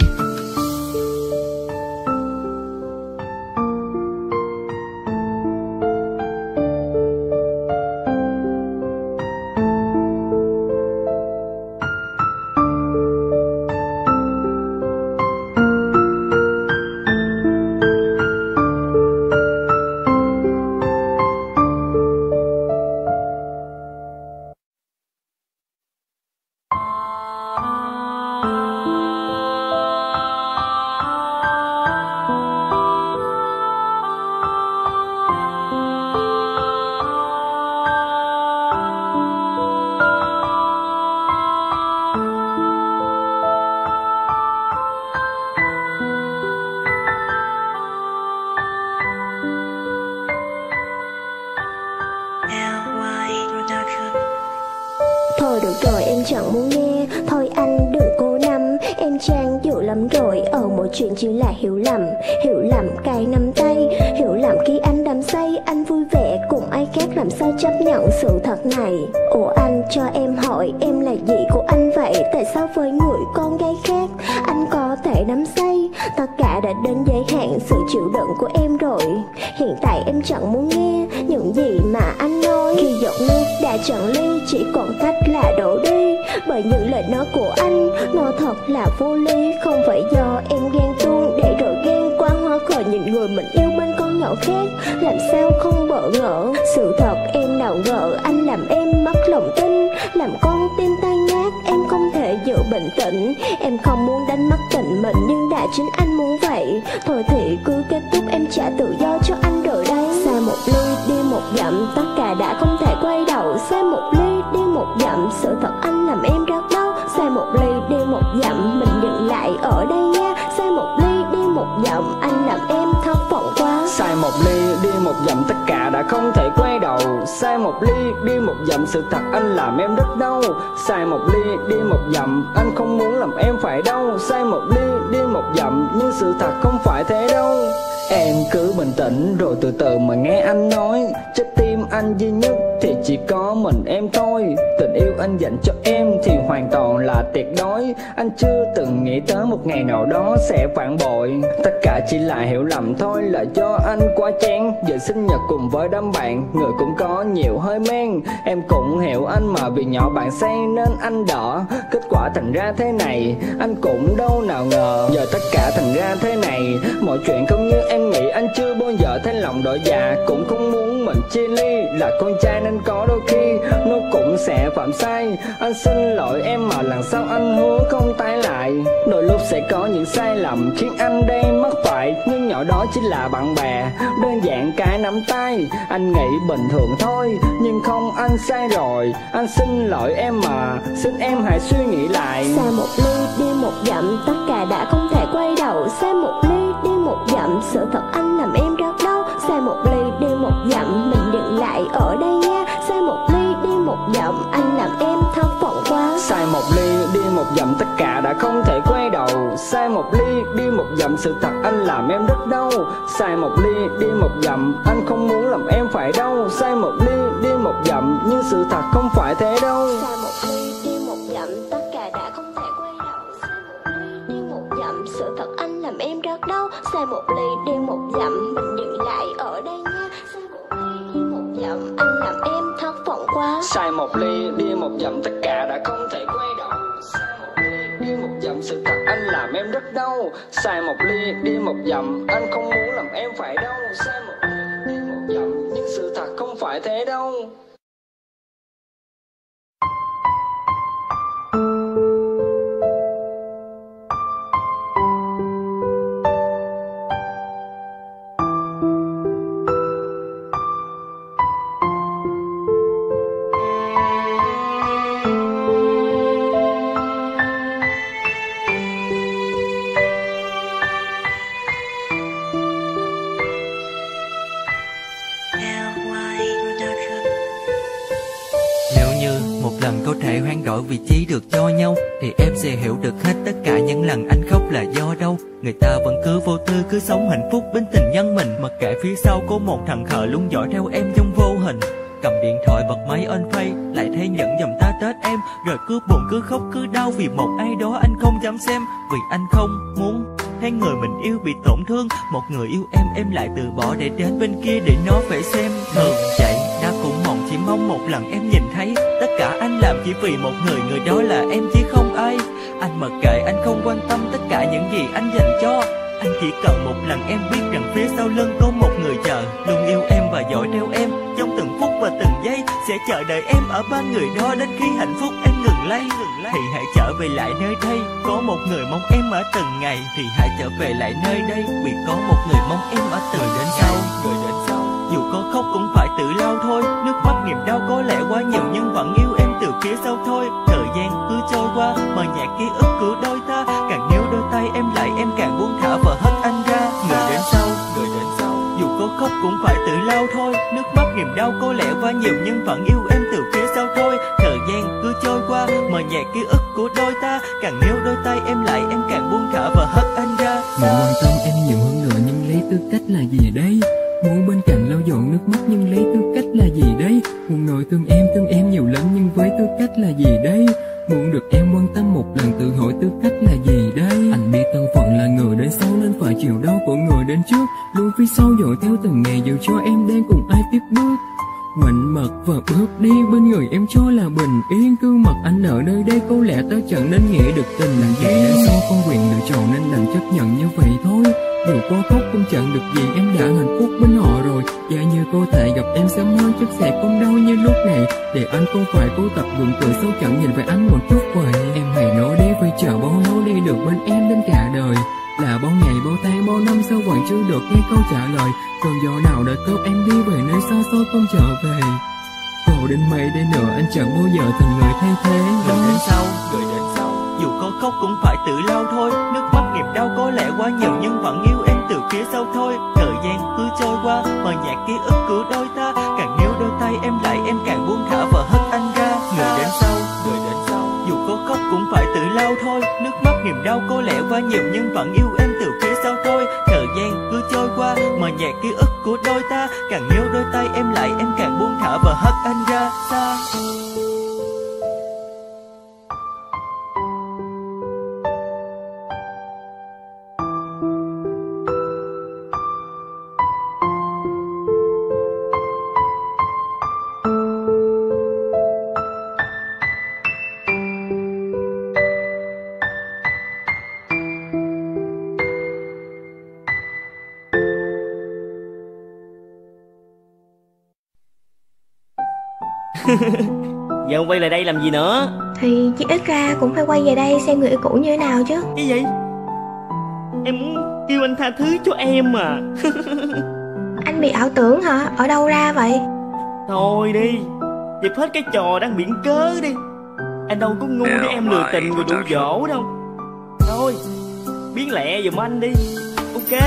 Thôi được rồi em chẳng muốn nghe, thôi anh đừng cố nắm. Em trang dữ lắm rồi, ở một chuyện chỉ là hiểu lầm. Hiểu lầm cái nắm tay, hiểu lầm khi anh đắm say. Anh vui vẻ cùng ai khác làm sao chấp nhận sự thật này. Ủa anh cho em hỏi em là gì của anh vậy? Tại sao với người con gái khác anh có thể nắm say? Tất cả đã đến giới hạn sự chịu đựng của em rồi. Hiện tại em chẳng muốn nghe những gì mà anh nói. Khi giọt nước đã chẳng ly, chỉ còn cách là đổ đi. Bởi những lời nói của anh nó thật là vô lý. Không phải do em ghen tuông để rồi ghen qua hoa khờ nhìn người mình yêu bên con nhỏ khác. Làm sao không bỡ ngỡ, sự thật em nào ngờ anh làm em mất lòng tin. Làm con tim tan nát, em không thể giữ bình tĩnh. Em không muốn đánh mất tình mình nhưng đã chính anh muốn vậy. Thôi thì cứ kết thúc, em trả tự do cho anh rồi đây. Xa một ly đi một dặm, tất cả đã không thể quay đầu. Xa một ly đi một dặm, sự thật anh làm em rất đau. Xa một ly đi một dặm, mình dừng lại ở đây nha. Xa một ly đi một dặm, anh làm em thất vọng quá. Sai một ly đi một dặm, tất cả đã không thể quay đầu. Sai một ly đi một dặm, sự thật anh làm em rất đau. Sai một ly đi một dặm, anh không muốn làm em phải đau. Sai một ly đi một dặm, nhưng sự thật không phải thế đâu. Em cứ bình tĩnh rồi từ từ mà nghe anh nói. Trái tim anh duy nhất thì chỉ có mình em thôi. Tình yêu anh dành cho em thì hoàn toàn là tuyệt đối. Anh chưa từng nghĩ tới một ngày nào đó sẽ phản bội. Tất cả chỉ là hiểu lầm thôi, là do anh quá chán. Giờ sinh nhật cùng với đám bạn, người cũng có nhiều hơi men. Em cũng hiểu anh mà vì nhỏ bạn say nên anh đỏ. Kết quả thành ra thế này, anh cũng đâu nào ngờ. Giờ tất cả thành ra thế này, mọi chuyện không như em nghĩ. Anh chưa bao giờ thấy lòng đổi dạ, cũng không muốn mình chia ly. Là con trai nên có đôi khi nó cũng sẽ phạm sai. Anh xin lỗi em mà lần sau anh hứa không tái lại. Đôi lúc sẽ có những sai lầm khiến anh đây mắc phải, nhưng nhỏ đó chỉ là bạn bè, đơn giản cái nắm tay. Anh nghĩ bình thường thôi, nhưng không, anh sai rồi. Anh xin lỗi em mà, xin em hãy suy nghĩ lại. Xa một ly đi một dặm, tất cả đã không thể quay đầu. Xa một ly đi một dặm, sự thật anh làm em rất đau. Xa một ly đi một dặm, mình dừng lại ở đây nha. Xa một ly đi một dặm, anh làm em thất vọng quá. Sai một ly đi một dặm, tất cả đã không thể quay đầu. Sai một ly đi một dặm, sự thật anh làm em rất đau. Sai một ly đi một dặm, anh không muốn làm em phải đau. Sai một ly đi một dặm, nhưng sự thật không phải thế đâu. Xa một ly đi một dặm, tất cả đã không thể quay đầu. Xa một ly đi một dặm, sự thật anh làm em rất đau. Xa một ly đi một dặm, mình dừng lại ở đây nha. Xa một ly đi một dặm, anh làm em thất vọng quá. Sai một ly đi một dặm, tất cả đã không thể quay đầu. Sai một ly đi một dặm, sự thật anh làm em rất đau. Sai một ly đi một dặm, anh không muốn làm em phải đau. Sai một ly đi một dặm, nhưng sự thật không phải thế đâu. Có thể hoán đổi vị trí được cho nhau thì em sẽ hiểu được hết tất cả những lần anh khóc là do đâu. Người ta vẫn cứ vô tư, cứ sống hạnh phúc bên tình nhân mình, mặc kệ phía sau có một thằng khờ luôn dõi theo em trong vô hình. Cầm điện thoại bật máy on face, lại thấy những dòng ta tết em, rồi cứ buồn cứ khóc cứ đau vì một ai đó anh không dám xem. Vì anh không muốn thấy người mình yêu bị tổn thương. Một người yêu em, em lại từ bỏ để đến bên kia để nó phải xem. Thường chạy đã cũng mong chỉ mong một lần em nhìn thấy. Tất cả anh làm chỉ vì một người, người đó là em chứ không ai. Anh mặc kệ, anh không quan tâm tất cả những gì anh dành cho. Anh chỉ cần một lần em biết rằng phía sau lưng có một người chờ, luôn yêu em và dõi theo em trong từng phút và từng giây. Sẽ chờ đợi em ở bên người đó đến khi hạnh phúc em ngừng lay. Thì hãy trở về lại nơi đây, có một người mong em ở từng ngày. Thì hãy trở về lại nơi đây, vì có một người mong em ở từ đến sau. Rồi đến sau, dù có khóc cũng phải tự lau thôi. Nước mắt niềm đau có lẽ quá nhiều nhưng vẫn yêu em từ phía sau thôi. Thời gian cứ trôi qua, mờ nhạt ký ức của đôi ta. Càng níu đôi tay em lại, em càng buông thả và hất anh ra. Người đến sau, người đến sau, dù có khóc cũng phải tự lau thôi. Nước mắt niềm đau có lẽ quá nhiều nhưng vẫn yêu em từ phía sau thôi. Thời gian cứ trôi qua, mờ nhạt ký ức của đôi ta. Càng níu đôi tay em lại, em càng buông thả và hất anh ra. Người quan tâm em nhiều hơn nữa nhưng lấy tư cách là gì đây? Muốn bên cạnh lau dọn nước mắt nhưng lấy tư cách là gì đây? Muốn nói thương em, thương em nhiều lắm nhưng với tư cách là gì đây? Muốn được em quan tâm một lần tự hỏi tư cách là gì đây? Anh biết thân phận là người đến sau nên phải chịu đau của người đến trước. Luôn phía sau dõi theo từng ngày dù cho em đang cùng ai tiếp bước. Ngoảnh mặt và bước đi bên người em cho là bình yên. Cứ mặc anh ở nơi đây có lẽ ta chẳng nên nghĩ được tình là vậy. Đến sau con quyền lựa chọn nên đành chấp nhận như vậy thôi. Dù có khóc cũng chẳng được gì, em đã hạnh phúc bên họ rồi. Giả như có thể gặp em sớm hơn chắc sẽ không đau như lúc này. Để anh không phải cố tập gượng cười sâu chẳng nhìn về anh một chút vậy. Em hãy nói đi vì chờ bao lâu đi được bên em đến cả đời. Là bao ngày bao tháng bao năm sau vẫn chưa được nghe câu trả lời. Còn gió nào đã cướp em đi về nơi xa xôi không trở về. Còn đến mấy đây nữa anh chẳng bao giờ thành người thay thế. Người đến sau, người đến sau, dù có khóc cũng phải tự lau thôi. Nước mắt niềm đau có lẽ quá nhiều nhưng vẫn yêu em từ phía sau thôi. Thời gian cứ trôi qua, mờ nhạt ký ức của đôi ta. Càng níu đôi tay em lại, em càng buông thả và hất anh ra. Người đến sau, người đến sau, dù có khóc cũng phải tự lau thôi. Nước mắt niềm đau có lẽ quá nhiều nhưng vẫn yêu em từ phía sau thôi. Thời gian cứ trôi qua, mờ nhạt ký ức của đôi ta. Càng níu đôi tay em lại, em càng buông thả và hất anh ra xa. Giờ ông quay lại đây làm gì nữa? Thì chứ ít ra cũng phải quay về đây xem người yêu cũ như thế nào chứ. Cái gì? Em muốn kêu anh tha thứ cho em mà. Anh bị ảo tưởng hả? Ở đâu ra vậy? Thôi đi, dẹp hết cái trò đang biển cớ đi. Anh đâu có ngu để em lừa tình rồi dụ dỗ đâu. Thôi, biến lẹ giùm anh đi. Ok.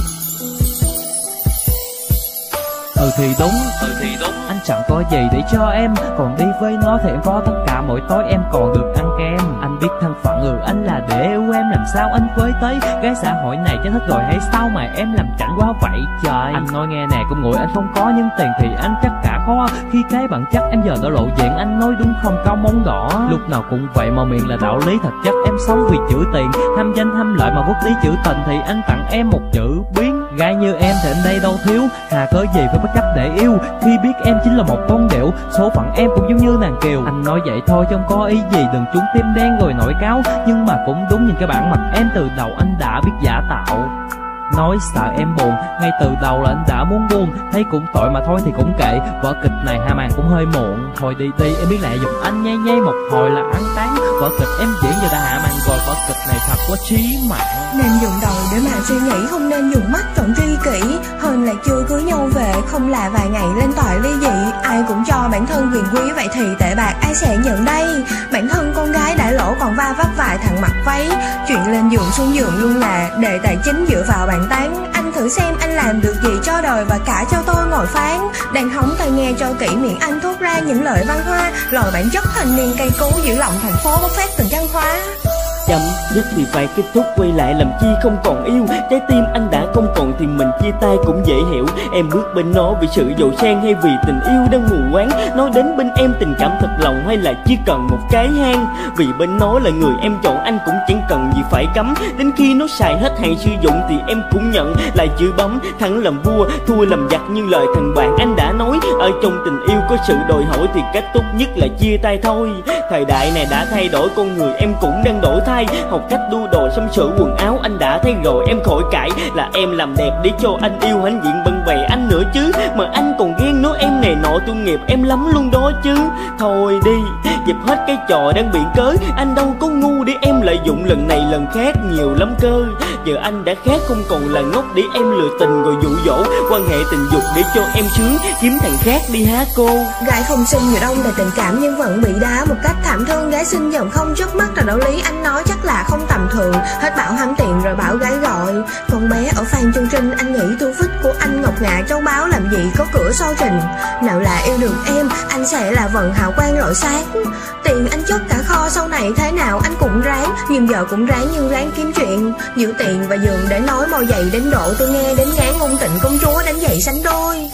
Ừ thì đúng, ừ thì đúng, anh chẳng có gì để cho em. Còn đi với nó thì em có tất cả, mỗi tối em còn được ăn kem. Anh biết thân phận người anh là để yêu em, làm sao anh với tới cái xã hội này cho thích rồi hay sao mà em làm chảnh quá vậy trời. Anh nói nghe nè, con nguội anh không có nhưng tiền thì anh chắc cả khó. Khi cái bản chất em giờ đã lộ diện, anh nói đúng không cao móng đỏ. Lúc nào cũng vậy mà miệng là đạo lý, thật chất em sống vì chữ tiền. Ham danh ham lợi mà vứt đi chữ tình thì anh tặng em một chữ biến. Gái như em thì anh đây đâu thiếu, hà cớ gì phải bất chấp để yêu. Khi biết em chính là một con điệu, số phận em cũng giống như nàng kiều. Anh nói vậy thôi chứ không có ý gì, đừng trúng tim đen rồi nổi cáo. Nhưng mà cũng đúng, nhìn cái bản mặt em từ đầu anh đã biết giả tạo. Nói sợ em buồn, ngay từ đầu là anh đã muốn buông. Thấy cũng tội mà thôi thì cũng kệ, vở kịch này hạ màn cũng hơi muộn. Thôi đi đi, em biết lẹ giùm anh nhây nhây một hồi là ăn tán. Vở kịch em diễn giờ đã hạ màn rồi, vở kịch này thật quá trí mạng. Nên dùng đầu để mà suy nghĩ, không nên dùng mắt chọn tri kỷ. Hơn là chưa cưới nhau về, không là vài ngày lên tòa ly dị. Ai cũng cho bản thân quyền quý, vậy thì tệ bạc ai sẽ nhận đây. Bản thân con gái đã lỗ còn va vấp vài thằng mặc váy. Chuyện lên giường xuống giường luôn là đề tài chính dựa vào bàn tán. Anh thử xem anh làm được gì cho đời và cả cho tôi ngồi phán. Đang hóng tai nghe cho kỹ, miệng anh thốt ra những lời văn hoa. Lòi bản chất thanh niên cây cú, giữ lòng thành phố bốc phát từng văn hóa. Chấm dứt thì phải kết thúc, quay lại làm chi không còn yêu. Trái tim anh đã không còn thì mình chia tay cũng dễ hiểu. Em bước bên nó vì sự giàu sang hay vì tình yêu đang mù quáng. Nói đến bên em tình cảm thật lòng hay là chỉ cần một cái hang. Vì bên nó là người em chọn, anh cũng chẳng cần gì phải cấm. Đến khi nó xài hết hạn sử dụng thì em cũng nhận lại chữ bấm. Thắng làm vua, thua làm giặc như lời thằng bạn anh đã nói. Ở trong tình yêu có sự đòi hỏi thì cách tốt nhất là chia tay thôi. Thời đại này đã thay đổi, con người em cũng đang đổi thay. Học cách đua đòi xăm sửa quần áo anh đã thấy rồi, em khỏi cãi. Là em làm đẹp để cho anh yêu, hãnh diện bận bè anh nữa chứ. Mà anh còn ghen nói em này nọ, tội nghiệp em lắm luôn đó chứ. Thôi đi, dẹp hết cái trò đang biện cớ. Anh đâu có ngu để em lợi dụng lần này lần khác nhiều lắm cơ. Giờ anh đã khác, không còn là ngốc để em lừa tình rồi dụ dỗ. Quan hệ tình dục để cho em sướng, kiếm thằng khác đi há cô. Gái không xinh nhiều đông là tình cảm nhưng vẫn bị đá một cách thảm thương. Gái xinh dòng không trước mắt là đạo lý anh nói chắc là không tầm thường. Hết bảo ham tiền rồi bảo gái gọi. Con bé ở Phan Trung Trinh, anh nghĩ tu phích của anh ngọc ngà châu báu làm gì có cửa so trình. Nào là yêu được em, anh sẽ là vần hào quang rọi sáng. Tiền anh chất cả kho, sau này thế nào anh cũng ráng. Nhưng giờ cũng ráng nhưng ráng kiếm chuyện. Giữ tiền và giường để nói môi dày đến độ tôi nghe đến ngán ngôn tình công chúa đánh dậy sánh đôi.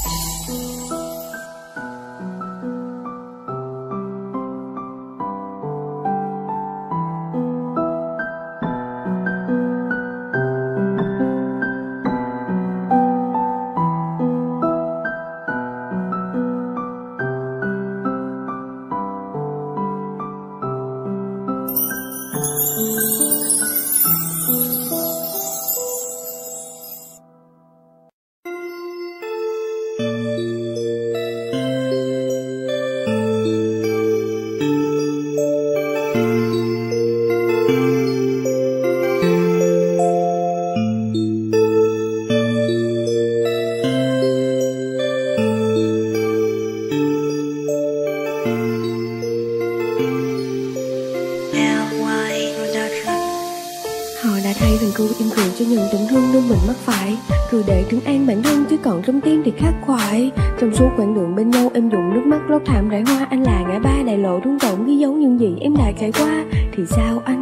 Còn trong tim thì khắc khoải. Trong suốt quãng đường bên nhau em dùng nước mắt lót thảm rải hoa. Anh là ngã ba đại lộ rung động ghi dấu những gì em đã trải qua. Thì sao anh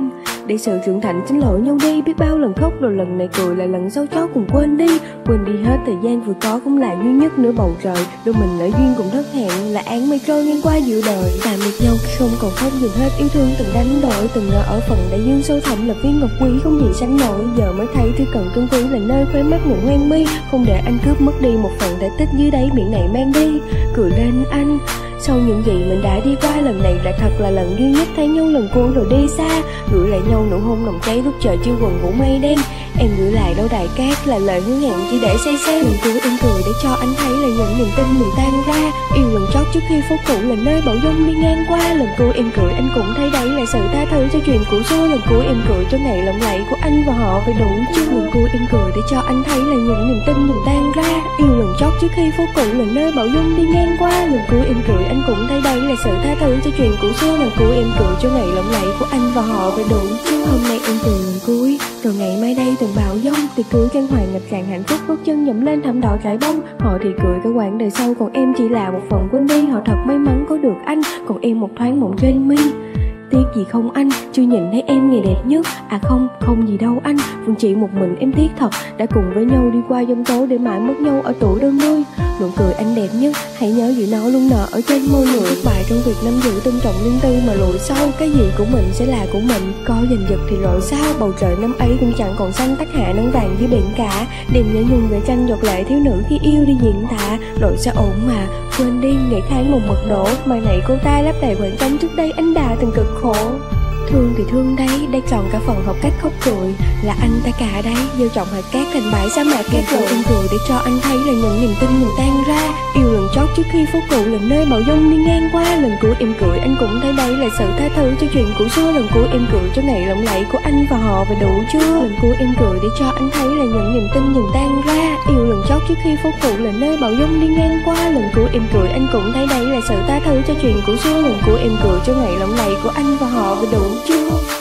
để sự trưởng thành xin lỗi nhau đi. Biết bao lần khóc rồi lần này cười là lần sau chó cùng quên đi. Quên đi hết thời gian vừa có cũng là duy nhất nửa bầu trời. Đôi mình lỡ duyên cùng thất hẹn là án mây trôi ngang qua giữa đời. Tạm biệt nhau khi không còn khóc dừng hết yêu thương từng đánh đổi. Từng ngờ ở phần đại dương sâu thẳm là viên ngọc quý không gì sánh nổi. Giờ mới thấy thứ cần cưng quý là nơi khóe mắt ngừng hoang mi. Không để anh cướp mất đi một phần thể tích dưới đáy biển này mang đi. Cười lên anh sau những gì mình đã đi qua, lần này là thật là lần duy nhất thấy nhau lần cuối rồi đi xa. Gửi lại nhau nụ hôn nồng cháy lúc trời chưa quần vũ mây đen. Em gửi lại đâu đài cát là lời hứa hẹn chỉ để say xe. Lần cuối em cười để cho anh thấy là những niềm tin mình tan ra. Yêu lần chót trước khi phố cũ là nơi bão giông đi ngang qua. Lần cuối em cười anh cũng thấy đấy là sự tha thứ cho chuyện cũ xưa. Lần cuối em cười cho ngày lộng lẫy của anh và họ phải đủ chưa. Lần cuối em cười để cho anh thấy là những niềm tin mình tan ra. Yêu lần chót trước khi phố cũ là nơi bão giông đi ngang qua. Lần cuối em cười anh cũng thấy đấy là sự tha thứ cho chuyện cũ xưa. Lần cuối em cười cho ngày lộng lẫy của anh và họ phải đủ chưa. Hôm nay em cười lần cuối rồi ngày mai đây từng bão giông. Tiệc cưới trang hoàng ngập tràn hạnh phúc, bước chân dẫm lên thảm đỏ trải bông. Họ thì cười cả quãng đời sau, còn em chỉ là một phần quên đi. Họ thật may mắn có được anh, còn em một thoáng mộng trên mi. Tiếc gì không anh, chưa nhìn thấy em ngày đẹp nhất. À không, không gì đâu anh, vẫn chỉ một mình em tiếc thật. Đã cùng với nhau đi qua giông tố để mãi mất nhau ở tuổi đôi mươi. Nụ cười anh đẹp nhất, hãy nhớ giữ nó luôn nở ở trên môi người. Thất bại trong việc nắm giữ tôn trọng riêng tư mà lùi sâu. Cái gì của mình sẽ là của mình, có giành giật thì rồi sao. Bầu trời năm ấy cũng chẳng còn xanh tách hạ nắng vàng dưới biển cả. Đêm nhớ nhung về tranh giọt lệ thiếu nữ khi yêu đi diễn thả. Rồi sẽ ổn mà, quên đi ngày tháng một mật đổ. Mai này cô ta lấp đầy khoảng trống trước đây anh đã từng cực khổ. Thương thì thương đấy, đây còn cả phần học cách khóc cười. Là anh ta cả đấy, gieo trồng hạt cát thành bãi sa mạc kẻ cười. Em cười để cho anh thấy là những niềm tin mình tan ra. Yêu lần chót trước khi phố cũ là nơi bão giông đi ngang qua. Lần cuối em cười anh cũng thấy đấy là sự tha thứ cho chuyện cũ xưa. Lần cuối em cười cho ngày lộng lẫy của anh và họ phải đủ chưa. Lần cuối em cười để cho anh thấy là những niềm tin dần tan ra. Yêu lần chót trước khi phố cũ là nơi bão giông đi ngang qua. Lần cuối em cười anh cũng thấy đấy là sự tha thứ cho chuyện cũ xưa. Lần cuối em cười cho ngày lộng lẫy của anh và họ phải đủ chưa.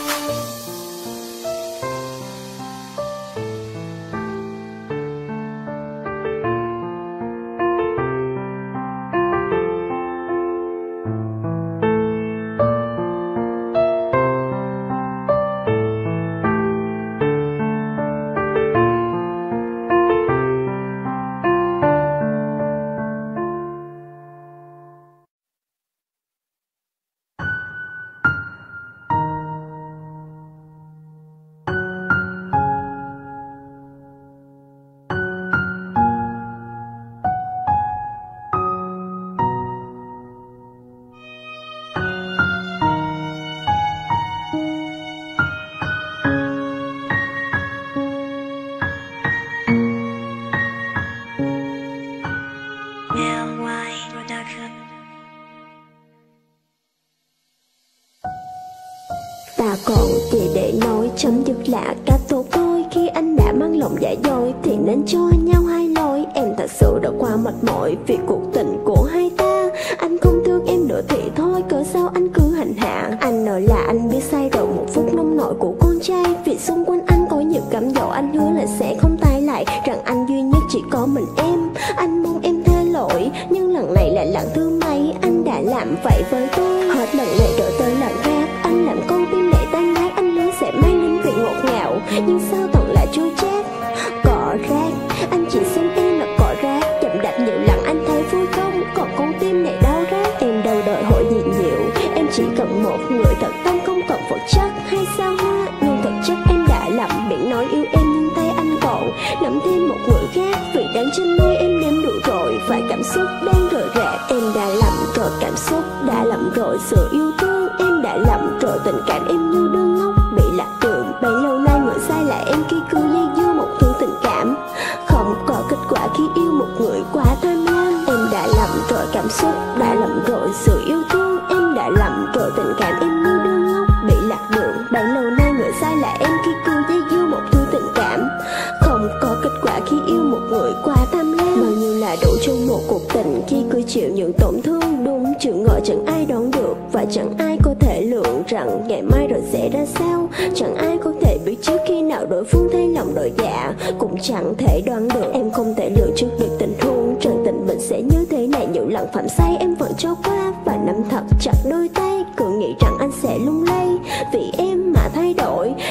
Ta còn gì để nói, chấm dứt là cách tốt thôi. Khi anh đã mang lòng giả dối thì nên cho nhau hai lối. Em thật sự đã qua mệt mỏi vì cuộc tình của hai ta. Anh không thương em nữa thì thôi, cớ sao anh cứ hành hạ. Anh nói là anh biết sai rồi một phút nông nổi của con trai. Vì xung quanh anh có nhiều cám dỗ, anh hứa là sẽ không tái lại. Rằng anh duy nhất chỉ có mình em. Anh mong em tha lỗi, nhưng lần này là lần thứ mấy anh đã làm vậy với tôi. Hết lần này trở tới lần khác, anh làm con tim để tan nát. Anh hứa sẽ mang đến vị ngọt ngào, nhưng sao toàn là chua chát. Cỏ rác, anh chỉ xem em là cỏ rác. Chậm đạp nhiều lần anh thấy vui không, còn con tim này đau rát. Em đâu đòi hỏi gì nhiều, em chỉ cần một người thật tâm, không cần vật chất hay sao hoa. Nhưng thật chất em đã lầm miệng nói yêu em, nhưng tay anh còn nắm thêm một người khác. Vì đang trên môi em đếm đủ rồi, và cảm xúc đang rời rạc. Em đã lầm rồi cảm xúc, đã lầm rồi sự yêu thương. Em đã lầm rồi tình cảm em như đứa ngốc bị lạc đường. Bấy lâu nay người sai là em khi cứ dây dưa một thứ tình cảm không có kết quả khi yêu một người quá tham lam. Em đã lầm rồi cảm xúc, đã lầm rồi sự yêu thương. Em đã lầm rồi tình cảm em như đứa ngốc bị lạc đường. Bấy lâu nay người sai là em khi cứ dây dưa một thứ tình cảm không có kết quả khi yêu một người quá tham lam. Bao nhiêu là đủ trong một cuộc tình khi cứ chịu những tổn thương. Đúng chưa ngờ chẳng ai đoán được, và chẳng ai có thể lượng rằng ngày mai rồi sẽ ra sao. Chẳng ai có thể biết trước khi nào đối phương thay lòng đổi dạ, cũng chẳng thể đoán được. Em không thể lường trước được tình huống trận tình mình sẽ như thế này. Nhiều lần phạm sai em vẫn cho qua, và nắm thật chặt đôi tay, cứ nghĩ rằng anh sẽ lung lay vì em mà thay đổi.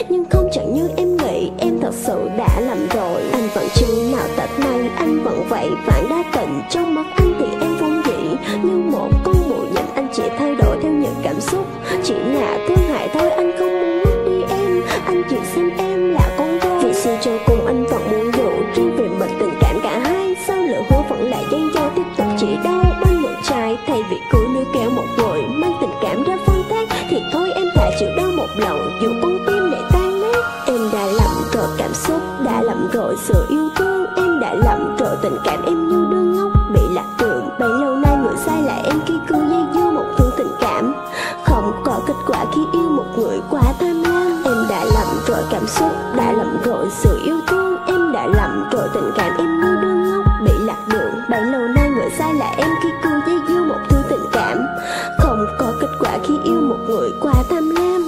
vẫn vậy vạn đa tình. Trong mắt anh thì em vốn dĩ như một con bụi, nhìn anh chỉ thay đổi theo những cảm xúc. Chỉ là thương hại thôi, anh không muốn mất đi em. Anh chỉ xem em là con voi. Vì suy cho cùng anh vẫn muốn dụ riêng về mình tình cảm cả hai. Sao lửa hứa vẫn lại dây dưa tiếp tục chỉ đau bên ngược trái. Thay vì cứ níu kéo một người mang tình cảm ra phân tác, thì thôi em thà chịu đau một lần dù con tim lại tan nát. Em đã lầm rồi cảm xúc, đã lầm rồi sự yêu thương. Em đã lầm rồi tình cảm em như đứa ngốc bị lạc đường. Bấy lâu nay người sai là em khi cứ dây dưa một thứ tình cảm không có kết quả khi yêu một người quá tham lam. Em đã lầm rồi cảm xúc, đã lầm rồi sự yêu thương. Em đã lầm rồi tình cảm em như đứa ngốc bị lạc đường. Bấy lâu nay người sai là em khi cứ dây dưa một thứ tình cảm không có kết quả khi yêu một người quá tham lam.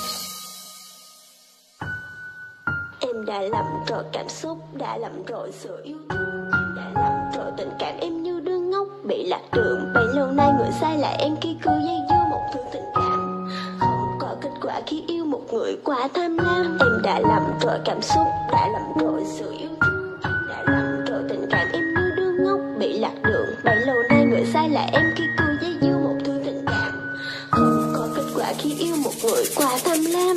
Em đã lầm rồi cảm xúc, đã lầm rồi sự yêu thương. Em đã lầm rồi tình cảm em như đứa ngốc bị lạc đường. Bấy lâu nay người sai là em khi cứ dây dưa một thứ tình cảm không có kết quả khi yêu một người quá tham lam. Em đã lầm rồi cảm xúc, đã lầm rồi sự yêu thương. Em đã lầm rồi tình cảm em như đứa ngốc bị lạc đường. Bấy lâu nay người sai là em khi cứ dây dưa một thứ tình cảm không có kết quả khi yêu một người quá tham lam.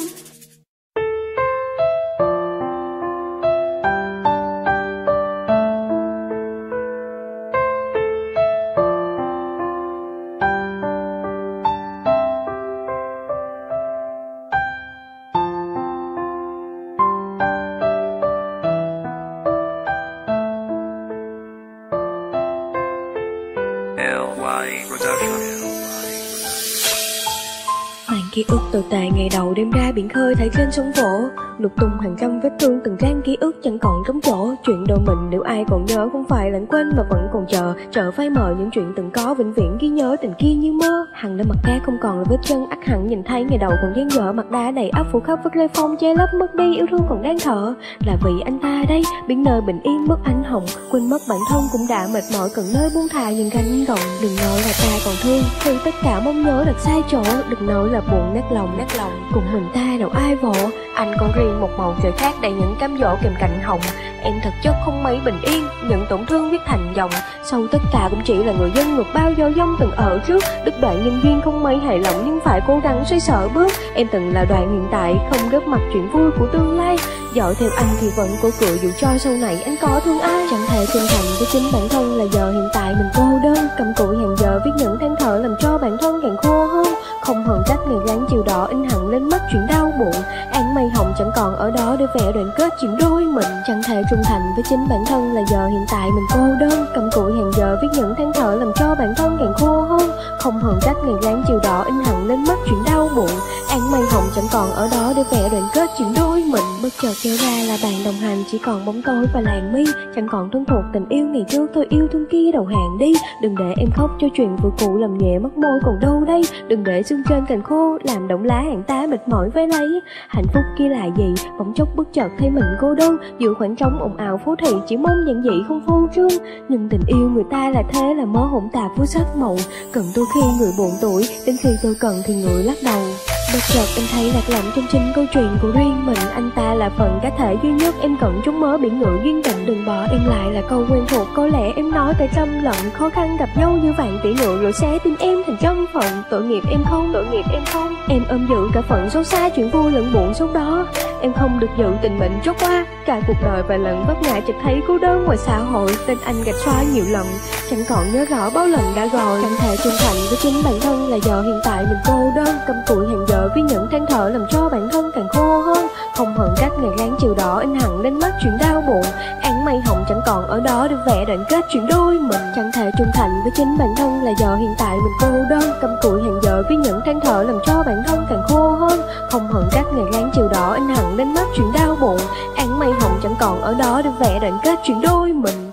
Ký ức tồi tệ ngày đầu đêm ra biển khơi thấy trên sóng vỗ, lục tung hàng trăm vết thương từng trang ký ức chẳng còn trống chỗ. Chuyện đôi mình nếu ai còn nhớ không phải lãng quên mà vẫn còn chờ chờ phai mờ những chuyện từng có, vĩnh viễn ghi nhớ tình kia như mơ. Hằng lên mặt cá không còn là vết chân, ắt hẳn nhìn thấy ngày đầu còn dang dở. Mặt đá đầy ắp phủ khắp vết lê phong che lấp mất đi yêu thương còn đang thở. Là vì anh ta đây biến nơi bình yên mất anh hồng, quên mất bản thân cũng đã mệt mỏi cần nơi buông thả những gánh gồng. Đừng nói là ta còn thương thì tất cả mong nhớ đặt sai chỗ, đừng nói là buồn nát lòng nát lòng cùng mình ta đâu ai vỗ. Anh còn riêng một màu trời khác đầy những cám dỗ kèm cạnh hồng. Em thực chất không mấy bình yên, những tổn thương viết thành dòng. Sau tất cả cũng chỉ là người dân ngược bao dao dông từng ở trước. Đứt đoạn nhân duyên không mấy hài lòng nhưng phải cố gắng xoay sở bước. Em từng là đoạn hiện tại không góp mặt chuyện vui của tương lai. Dõi theo anh thì vẫn cố cười dù cho sau này anh có thương ai. Chẳng thể chân thành với chính bản thân là giờ hiện tại mình cô đơn. Cầm cụi hàng giờ viết những than thở làm cho bản thân càng khô hơn. Không hờn trách ngày gắng chiều đỏ in hẳn lên mắt chuyện đau buồn. Án mây hồng chẳng còn ở đó để vẽ đoạn kết chuyện đôi mình. Chẳng thể trung thành với chính bản thân là giờ hiện tại mình cô đơn. Cầm cụi hàng giờ viết những than thở làm cho bản thân càng khô hơn. Không hờn trách ngày gắng chiều đỏ in hẳn lên mắt chuyện đau buồn. Án mây hồng chẳng còn ở đó để vẽ đoạn kết chuyện đôi mình. Bất chợt kéo ra là bạn đồng hành chỉ còn bóng tối và làn mi. Chẳng còn thân thuộc tình yêu ngày trước thôi, yêu thương kia đầu hàng đi. Đừng để em khóc cho chuyện vừa cũ làm nhẹ mất môi còn đâu đây. Đừng để xương trên cành khô làm động lá hàng tá mệt mỏi với lấy. Hạnh phúc kia là gì bỗng chốc bất chợt thấy mình cô đơn giữa khoảng trống ồn ào phố thị, chỉ mong giản dị không phô trương. Nhưng tình yêu người ta là thế, là mớ hỗn tạp vô sắc màu. Cần tôi khi người buồn tuổi, đến khi tôi cần thì người lắc đầu. Bất chợt em thấy lạc lõng trong chính câu chuyện của riêng mình. Anh ta là phần cá thể duy nhất em cần trúng mớ biển ngựa duyên tình. Đừng bỏ em lại là câu quen thuộc, có lẽ em nói tại trăm lần. Khó khăn gặp nhau như vạn tỷ lựa rồi sẽ tin em thành trăm phần. Tội nghiệp em không, tội nghiệp em không. Em ôm giữ cả phận xấu xa, chuyện vui lẫn buồn xấu đó. Em không được giữ tình mình trót qua cả cuộc đời vài lần vấp ngã, chợt thấy cô đơn ngoài xã hội. Tên anh gạch xóa nhiều lần, chẳng còn nhớ rõ bao lần đã rồi. Chẳng thể trung thành với chính bản thân là giờ hiện tại mình cô đơn. Cầm cụi hàng giờ với những than thở làm cho bản thân càng khô hơn. Không hận trách ngày gắng chiều đỏ in hẳn lên mắt chuyện đau buồn. Án mây hồng chẳng còn ở đó để vẽ đoạn kết chuyện đôi mình. Chẳng thể trung thành với chính bản thân là giờ hiện tại mình cô đơn. Cầm cụi hàng giờ với những than thở làm cho bản thân càng khô hơn. Không hận trách ngày gắng chiều đỏ in hẳn lên mắt chuyện đau buồn. Án mây hồng chẳng còn ở đó để vẽ đoạn kết chuyện đôi mình.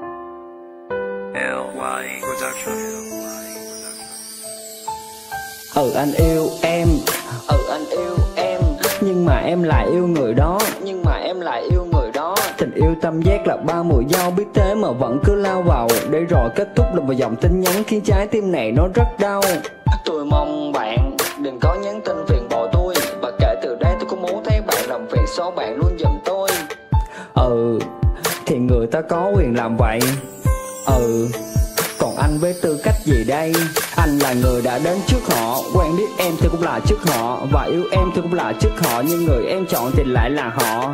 L Y Production. Ừ anh yêu em, ừ anh yêu em, nhưng mà em lại yêu người đó, nhưng mà em lại yêu người đó. Tình yêu tam giác là ba mùi dao, biết thế mà vẫn cứ lao vào, để rồi kết thúc là một dòng tin nhắn khiến trái tim này nó rất đau. Tôi mong bạn đừng có nhắn tin phiền bò tôi, và kể từ đây tôi không muốn thấy bạn làm việc xấu, bạn luôn giùm tôi. Ừ thì người ta có quyền làm vậy. Ừ còn anh với tư cách gì đây? Anh là người đã đến trước họ, quen biết em thì cũng là trước họ, và yêu em thì cũng là trước họ, nhưng người em chọn thì lại là họ.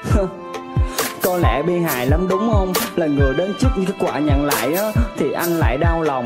Có lẽ bi hài lắm đúng không? Là người đến trước nhưng kết quả nhận lại á thì anh lại đau lòng.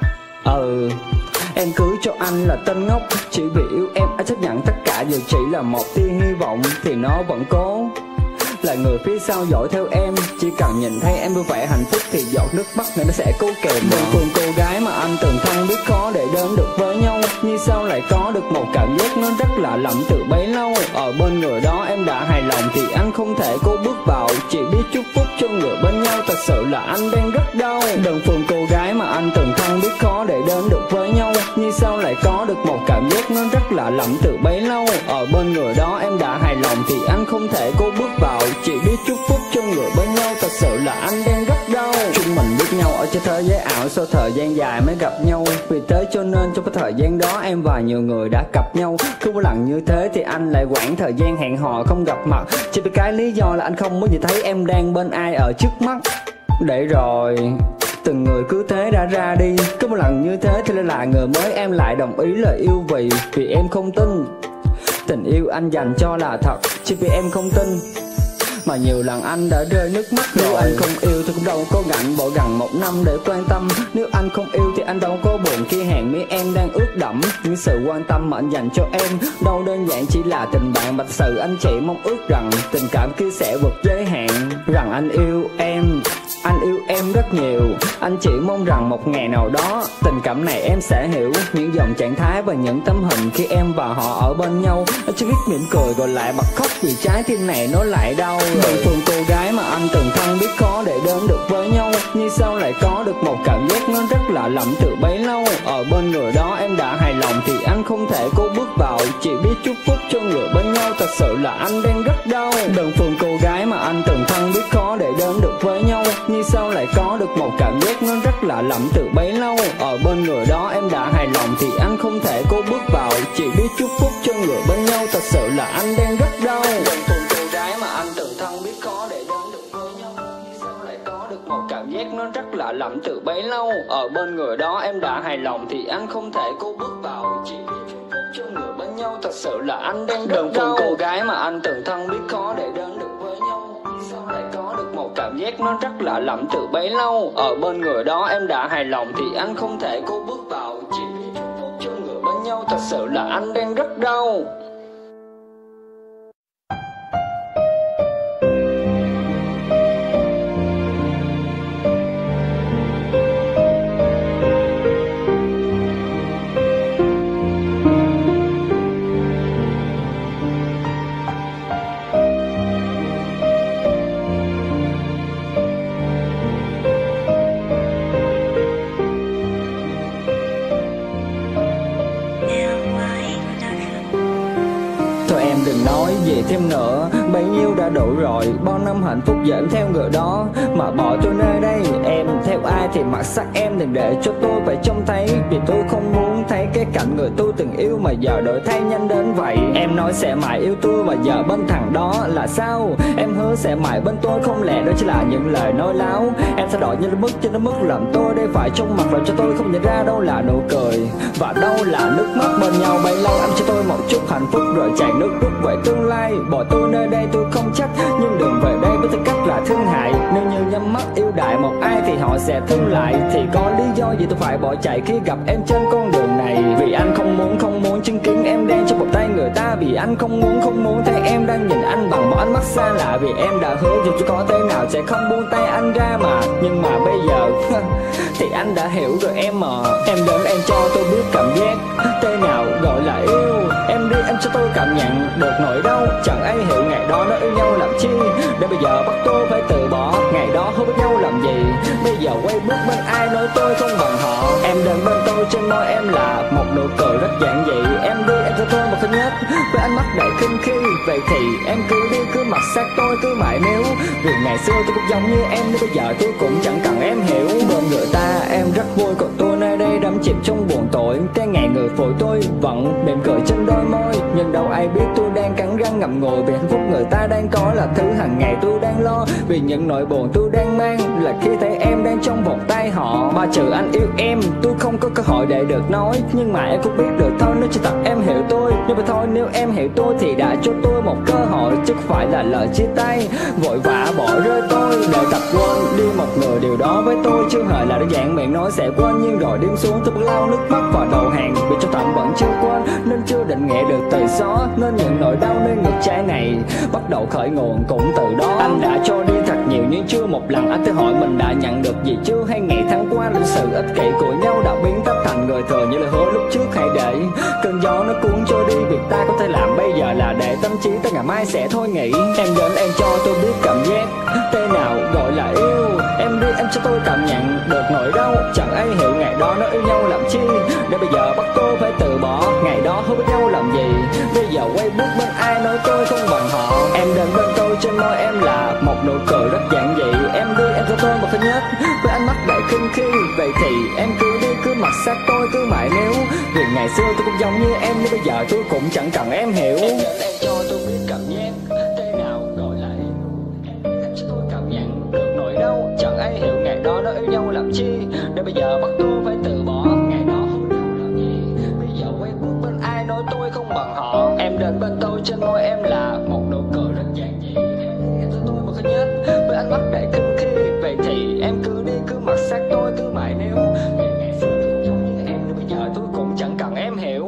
Ừ em cưới cho anh là tên ngốc, chỉ vì yêu em anh chấp nhận tất cả, dù chỉ là một tia hy vọng thì nó vẫn cố. Là người phía sau dõi theo em, chỉ cần nhìn thấy em vui vẻ hạnh phúc thì giọt nước mắt này nó sẽ cố kềm. Đơn phương cô gái mà anh từng thân biết khó để đến được với nhau, như sao lại có được một cảm giác nó rất lạ lẫm từ bấy lâu. Ở bên người đó em đã hài lòng thì anh không thể cố bước vào, chỉ biết chúc phúc cho người bên nhau, thật sự là anh đang rất đau. Đơn phương cô gái mà anh từng thân biết khó để đến được với nhau, như sao lại có được một cảm giác nó rất lạ lẫm từ bấy lâu. Ở bên người đó em đã hài lòng thì anh không thể cố bước vào, chỉ biết chúc phúc cho người bên nhau, thật sự là anh đang rất đau. Chúng mình biết nhau ở trên thế giới ảo, sau thời gian dài mới gặp nhau, vì thế cho nên trong cái thời gian đó em và nhiều người đã gặp nhau. Cứ một lần như thế thì anh lại quãng thời gian hẹn hò không gặp mặt, chỉ vì cái lý do là anh không muốn nhìn thấy em đang bên ai ở trước mắt. Để rồi từng người cứ thế đã ra đi, cứ một lần như thế thì là người mới em lại đồng ý lời yêu, vì vì em không tin tình yêu anh dành cho là thật, chỉ vì em không tin mà nhiều lần anh đã rơi nước mắt rồi. Nếu anh không yêu thì cũng đâu có ngạnh bộ gần một năm để quan tâm, nếu anh không yêu thì anh đâu có buồn khi hàng mi em đang ướt đẫm. Những sự quan tâm mà anh dành cho em đâu đơn giản chỉ là tình bạn, thật sự anh chỉ mong ước rằng tình cảm kia sẽ vượt giới hạn, rằng anh yêu em, anh yêu em rất nhiều. Anh chỉ mong rằng một ngày nào đó tình cảm này em sẽ hiểu những dòng trạng thái và những tấm hình khi em và họ ở bên nhau. Anh chỉ biết mỉm cười rồi lại bật khóc vì trái tim này nó lại đau. Đơn phương cô gái mà anh từng thân biết khó để đến được với nhau, như sao lại có được một cảm giác nó rất lạ lẫm từ bấy lâu. Ở bên người đó em đã hài lòng thì anh không thể cố bước vào, chỉ biết chúc phúc cho người bên nhau, thật sự là anh đang rất đau. Đơn phương cô gái mà anh từng thân biết khó để đến được với nhau, như sao lại có được một cảm giác nó rất lạ lẫm từ bấy lâu. Ở bên người đó em đã hài lòng thì anh không thể cố bước vào, chỉ biết chúc phúc cho người bên nhau, thật sự là anh đang rất đau. Đơn phương cô gái mà anh từng thân biết khó để đến được với nhau, như sao lại có được một cảm giác nó rất lạ lẫm từ bấy lâu. Ở bên người đó em đã hài lòng thì anh không thể cố bước vào, chỉ biết chúc phúc cho người bên nhau, thật sự là anh đang rất đau. Đơn phương cô gái mà anh từng thân biết khó để đến được với nhau, sao lại có được một cảm giác nó rất lạ lẫm từ bấy lâu. Ở bên người đó em đã hài lòng thì anh không thể cố bước vào, chỉ biết chúc phúc cho người bên nhau, thật sự là anh đang rất đau. Thêm nữa, bấy nhiêu đã đủ rồi, bao năm hạnh phúc giờ em theo người đó mà bỏ tôi nơi đây. Em theo ai thì mặc sắc em đừng để cho tôi phải trông thấy, vì tôi không muốn thấy cái cảnh người tôi từng yêu mà giờ đổi thay nhanh đến vậy. Em nói sẽ mãi yêu tôi và giờ bên thằng đó là sao? Em hứa sẽ mãi bên tôi, không lẽ đó chỉ là những lời nói láo? Em sẽ đổi như mức cho nó mức làm tôi đây phải trong mặt, làm cho tôi không nhận ra đâu là nụ cười và đâu là nước mắt. Bên nhau bấy lâu em cho tôi một chút hạnh phúc rồi chảy nước rút về tương lai. Bỏ tôi nơi đây tôi không trách, nhưng đừng về đây với tư cách là thương hại. Nếu như nhắm mắt yêu đại một ai thì họ sẽ thương lại, thì có lý do gì tôi phải bỏ chạy khi gặp em trên con đường này? Vì anh không muốn không muốn chứng kiến em đang trong một tay người ta, vì anh không muốn không muốn thấy em đang nhìn anh bằng một ánh mắt xa lạ. Vì em đã hứa dù cho có thế nào sẽ không buông tay anh ra mà, nhưng mà bây giờ thì anh đã hiểu rồi em à. Em đến em cho tôi biết cảm giác thế nào gọi là yêu. Em đi em cho tôi cảm nhận được nỗi đau. Chẳng ai hiểu ngày đó nó yêu nhau làm chi, để bây giờ bắt tôi phải từ bỏ. Ngày đó không biết nhau làm gì, bây giờ quay bước bên ai nói tôi không bằng họ. Em đến bên tôi trên môi em là một nụ cười rất giản dị. Em đi em cho tôi một thứ nhất với ánh mắt đầy khinh khi. Vậy thì em cứ đi cứ mặc sát tôi cứ mãi níu, vì ngày xưa tôi cũng giống như em, nên bây giờ tôi cũng chẳng cần em hiểu. Bên người ta em rất vui, còn tôi nơi đây đắm chìm trong buồn tội. Cái ngày người phụ tôi vẫn mỉm cười trên đôi môi, nhưng đâu ai biết tôi đang cắn răng ngậm ngùi vì hạnh phúc người ta đang có là thứ hàng ngày tôi đang lo. Vì những nỗi buồn tôi đang mang là khi thấy em đang trong vòng tay họ. Ba chữ anh yêu em tôi không có cơ hội để được nói, nhưng mà em cũng biết được thôi nếu chỉ thật em hiểu tôi. Nhưng mà thôi nếu em hiểu tôi thì đã cho tôi một cơ hội, chứ không phải là lời chia tay vội vã bỏ rơi tôi để tập quên đi một người. Điều đó với tôi chưa hề là đơn giản, miệng nói sẽ quên nhưng rồi đêm xuống tôi bắt lau nước mắt vào đầu hàng. Vì cho thầm vẫn chưa quên nên chưa định nghĩa được từ xó, nên những nỗi đau nơi ngực trái này bắt đầu khởi nguồn cũng từ đó. Anh đã cho đi thật nhiều nhưng chưa một lần anh tự hỏi mình đã nhận được gì chưa. Hay ngày tháng qua lịch sự ích kỷ của nhau đã biến tất thành người thừa như lời hứa lúc trước. Hãy để cơn gió nó cuốn trôi đi, việc ta có thể làm bây giờ là để tâm trí ta ngày mai sẽ thôi nghĩ. Em đến em cho tôi biết cảm giác thế nào gọi là yêu. Em đi em cho tôi cảm nhận được nỗi đau. Chẳng ai hiểu ngày đó nó yêu nhau làm chi, để bây giờ bắt tôi phải từ bỏ. Ngày đó không biết nhau làm gì, bây giờ quay bước bên ai nói tôi không bằng họ. Em đến bên tôi trên môi em là một nụ cười rất giản dị. Em đi em cho tôi một thứ nhất với ánh mắt đầy khinh khi. Vậy thì em cứ đi cứ mặc sát tôi cứ mãi níu, vì ngày xưa tôi cũng giống như em, nhưng bây giờ tôi cũng chẳng cần em hiểu. Em đến em cho tôi biết cảm giác thế nào gọi là yêu. Em đi em cho tôi cảm nhận được nỗi đau. Chẳng ai hiểu ngày đó nó yêu nhau làm chi, để bây giờ bắt tôi phải từ bỏ. Ngày đó không yêu làm gì, bây giờ quay bước bên ai nói tôi không bằng họ. Em đến bên tôi trên môi em là một nụ cười rất giản dị. Em cho tôi một thứ nhất với ánh mắt đầy khinh khi. Vậy thì em cứ đi cứ mặc sát tôi cứ mãi níu, vì ngày xưa tôi cũng giống như em, nhưng bây giờ tôi cũng chẳng cần em hiểu.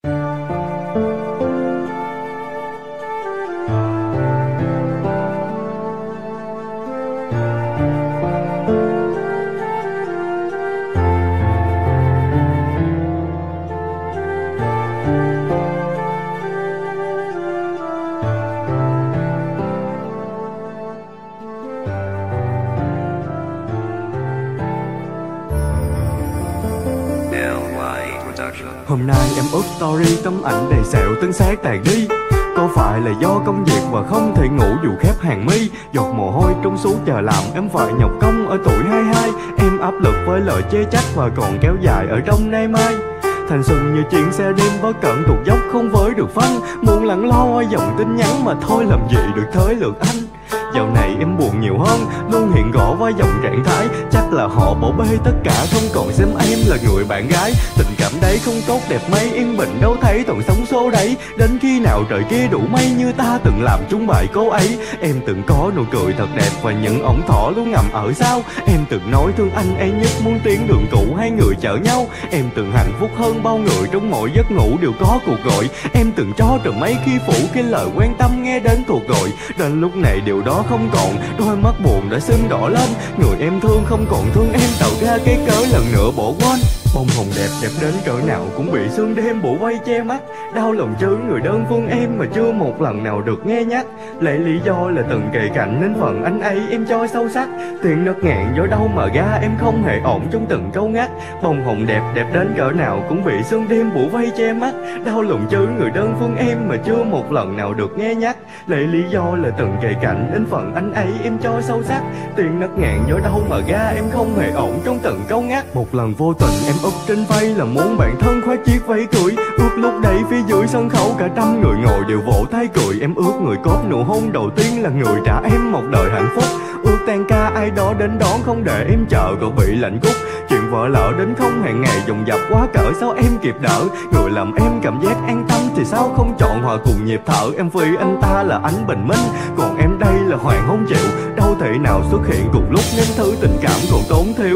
Hôm nay em up story tấm ảnh đầy sẹo tân xác tàn đi. Có phải là do công việc và không thể ngủ dù khép hàng mi? Giọt mồ hôi trong suốt chờ làm em phải nhọc công ở tuổi hai mươi hai. Em áp lực với lời chê trách và còn kéo dài ở trong nay mai. Thanh xuân như chuyến xe đêm bất cẩn tuột dốc không với được phanh. Muốn lắng lo ở dòng tin nhắn mà thôi làm gì được tới lượt anh. Dạo này em buồn nhiều hơn, luôn hiện rõ qua dòng trạng thái. Chắc là họ bỏ bê tất cả, không còn xem em là người bạn gái. Tình cảm đấy không tốt đẹp mấy, yên bình đâu thấy toàn sóng xô đấy. Đến khi nào trời kia đủ mây như ta từng làm chung bài cô ấy. Em từng có nụ cười thật đẹp và những ống thỏ luôn ngầm ở sau. Em từng nói thương anh ấy nhất muốn tiến đường cũ hai người chở nhau. Em từng hạnh phúc hơn bao người trong mỗi giấc ngủ đều có cuộc gọi. Em từng cho trời mấy khi phủ cái lời quan tâm nghe đến cuộc gọi. Đến lúc này điều đó không còn, đôi mắt buồn đã sưng đỏ lên. Người em thương không còn thương em, tạo ra cái cớ lần nữa bỏ quên. Bông hồng đẹp đẹp đến cỡ nào cũng bị sương đêm bủa vây che mắt. Đau lòng chứ người đơn phương em mà chưa một lần nào được nghe nhắc. Lấy lý do là từng kề cạnh nên phần anh ấy em cho sâu sắc. Tiếng nấc nghẹn do đâu mà ra em không hề ổn trong từng câu ngắt. Bông hồng đẹp đẹp đến cỡ nào cũng bị sương đêm bủa vây che mắt. Đau lòng chứ người đơn phương em mà chưa một lần nào được nghe nhắc. Lấy lý do là từng kề cạnh nên phần anh ấy em cho sâu sắc. Tiếng nấc nghẹn do đâu mà ra em không hề ổn trong từng câu ngắt. Một lần vô tình em úp trên vây là muốn bạn thân khoác chiếc váy cưới. Ước lúc đấy phía dưới sân khấu cả trăm người ngồi đều vỗ tay cười. Em ước người cốt nụ hôn đầu tiên là người trả em một đời hạnh phúc. Ước tan ca ai đó đến đón không để em chờ rồi bị lạnh cúc. Chuyện vợ lỡ đến không hẹn ngày dồn dập quá cỡ sao em kịp đỡ. Người làm em cảm giác an tâm thì sao không chọn hòa cùng nhịp thở. Em vì anh ta là ánh bình minh, còn em đây là hoàng hôn chịu. Đâu thể nào xuất hiện cùng lúc nên thứ tình cảm còn tốn thiếu.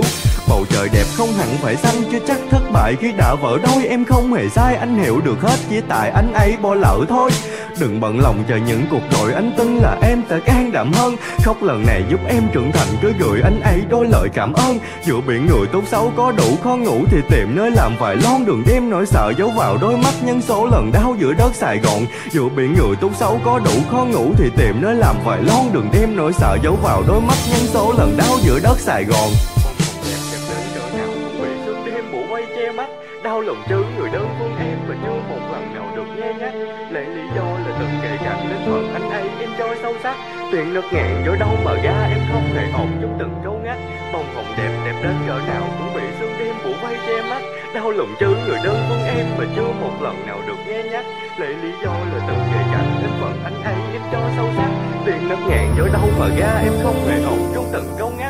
Bầu trời đẹp không hẳn phải xanh, chứ chắc thất bại khi đã vỡ đôi. Em không hề sai, anh hiểu được hết, chỉ tại anh ấy bỏ lỡ thôi. Đừng bận lòng chờ những cuộc gọi, anh tin là em sẽ can đảm hơn. Khóc lần này giúp em trưởng thành, cứ gửi anh ấy đôi lời cảm ơn. Giữa biển người tốt xấu có đủ, khó ngủ thì tìm nơi làm vài lon. Đừng đem nỗi sợ giấu vào đôi mắt, nhân số lần đau giữa đất Sài Gòn. Giữa biển người tốt xấu có đủ, khó ngủ thì tìm nơi làm vài lon. Đừng đem nỗi sợ giấu vào đôi mắt, nhân số lần đau giữa đất Sài Gòn. Đau lòng chứ người đơn phương em mà chưa một lần nào được nghe nhắc. Lấy lý do là từng kể cạnh đến phận anh ấy em trôi sâu sắc. Tiền nứt ngàn do đâu mà ra em không hề ổn trong từng câu ngắt. Bông hồng đẹp đẹp đến cỡ nào cũng bị sương đêm phủ vây che mắt. Đau lòng chứ người đơn phương em mà chưa một lần nào được nghe nhắc. Lấy lý do là từng kể cạnh đến phận anh ấy em trôi sâu sắc. Tiền nứt ngàn do đâu mà ra em không hề ổn trong từng câu ngắt.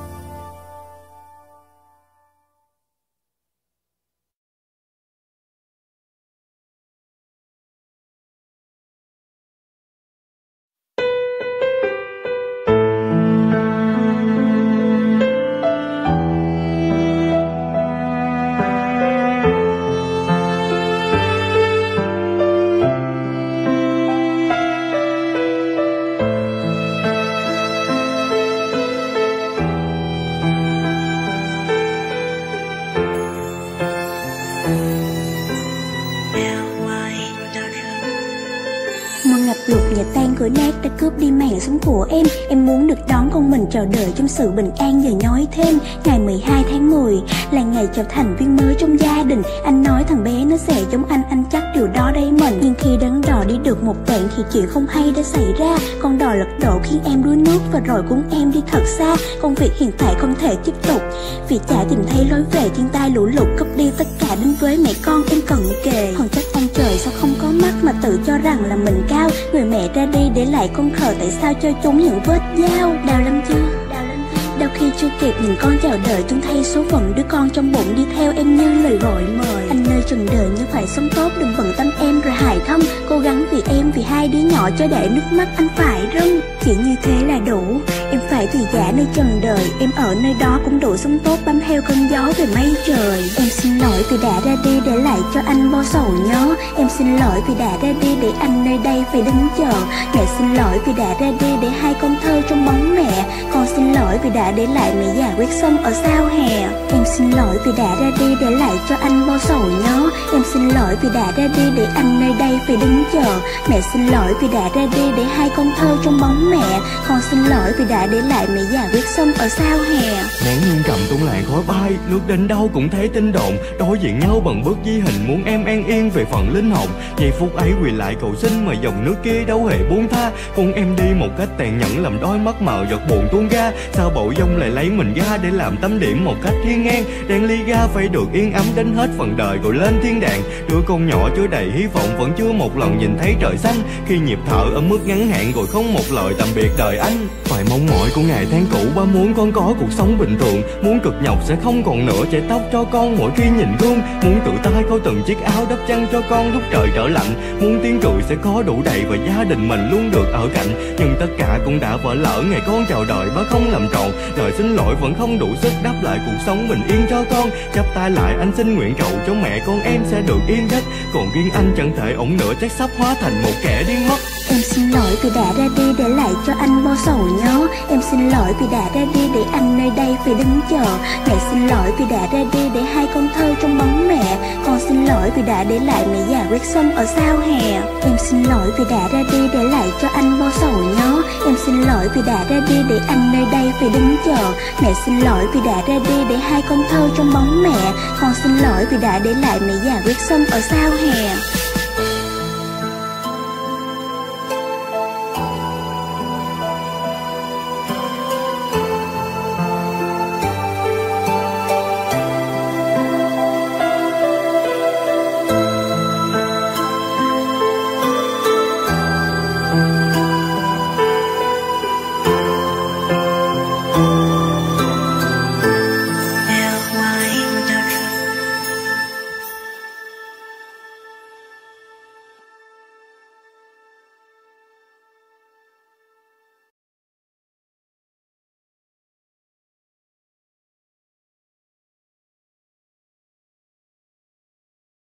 Cửa nát đã cướp đi màn sống của em. Em muốn được đón con mình chào đời trong sự bình an. Giờ nói thêm ngày mười hai tháng mười là ngày trở thành viên mới trong gia đình. Anh nói thằng bé nó sẽ giống anh, anh chắc điều đó đây mình. Nhưng khi đắn đo đi được một đoạn thì chuyện không hay đã xảy ra. Con đò lật đổ khiến em đuối nước và rồi cuốn em đi thật xa. Công việc hiện tại không thể tiếp tục vì chả tìm thấy lối về. Thiên tai lũ lụt cướp đi tất cả đến với mẹ con em cần kề. Còn trách ông trời sao không có mắt mà tự cho rằng là mình cao. Người mẹ ra đi để lại con khờ, tại sao cho chúng những vết dao. Đau lắm chưa? Đau khi chưa kịp nhìn con chào đời, chúng thay số phận đứa con trong bụng đi theo em như lời gọi mời. Anh nơi trần đời như phải sống tốt, đừng bận tâm em rồi hại thâm. Cố gắng vì em, vì hai đứa nhỏ cho để nước mắt anh phải rưng. Chỉ như thế là đủ, em phải tùy giả nơi trần đời. Em ở nơi đó cũng đủ sống tốt, bám theo cơn gió về mây trời. Em xin lỗi vì đã ra đi để lại cho anh bao sầu nhớ. Em xin lỗi vì đã ra đi để anh nơi đây phải đứng chờ. Mẹ xin lỗi vì đã ra đi để hai con thơ trong bóng mẹ. Con xin lỗi vì đã để lại mẹ già quét sông ở sao hè. Em xin lỗi vì đã ra đi để lại cho anh bao sầu nhớ. Em xin lỗi vì đã ra đi để anh nơi đây phải đứng chờ. Mẹ xin lỗi vì đã ra đi để hai con thơ trong bóng mẹ. Con xin lỗi vì đã để lại mẹ già quét sông ở sao hè. Nén hương cầm tung làn khói bay, lướt đến đâu cũng thấy tin đồn. Đối diện nhau bằng bức di hình muốn em an yên về phần linh hồn. Giây phút ấy quỳ lại cầu xin mà dòng nước kia đâu hề buông tha. Con em đi một cách tàn nhẫn làm đôi mắt mờ giọt buồn tuôn ra. Sao bộ dông lại lấy mình ra để làm tâm điểm một cách hiên ngang. Đang ly ga phải được yên ấm đến hết phần đời rồi lên thiên đàng. Đứa con nhỏ chứa đầy hy vọng vẫn chưa một lần nhìn thấy trời xanh. Khi nhịp thở ở mức ngắn hạn rồi không một lời tạm biệt đời anh. Phải mong mỏi của ngày tháng cũ, ba muốn con có cuộc sống bình thường. Muốn cực nhọc sẽ không còn nữa, chải tóc cho con mỗi khi nhìn gương. Muốn tự tay khâu từng chiếc áo đắp chăn cho con lúc trời trở lạnh. Muốn tiếng cười sẽ có đủ đầy và gia đình mình luôn được ở cạnh. Nhưng tất cả cũng đã vỡ lỡ, ngày con chào đời ba không làm trọn. Lời xin lỗi vẫn không đủ sức đáp lại cuộc sống bình yên cho con. Chắp tay lại anh xin nguyện cầu cho mẹ con em sẽ được yên giấc. Còn riêng anh chẳng thể ổn nữa, chắc sắp hóa thành một kẻ điên mất. Em xin lỗi vì đã ra đi để lại cho anh bao sầu nhớ. Em xin lỗi vì đã ra đi để anh nơi đây phải đứng chờ. Mẹ xin lỗi vì đã ra đi để hai con thơ trong bóng mẹ. Con xin lỗi vì đã để lại mẹ già quét sông ở sao hè. Em xin lỗi vì đã ra đi để lại cho anh bao sầu nhớ. Em xin lỗi vì đã ra đi để anh nơi đây phải đứng chờ. Mẹ xin lỗi vì đã ra đi để hai con thơ trong bóng mẹ. Con xin lỗi vì đã để lại mẹ già quét sông ở sao hè.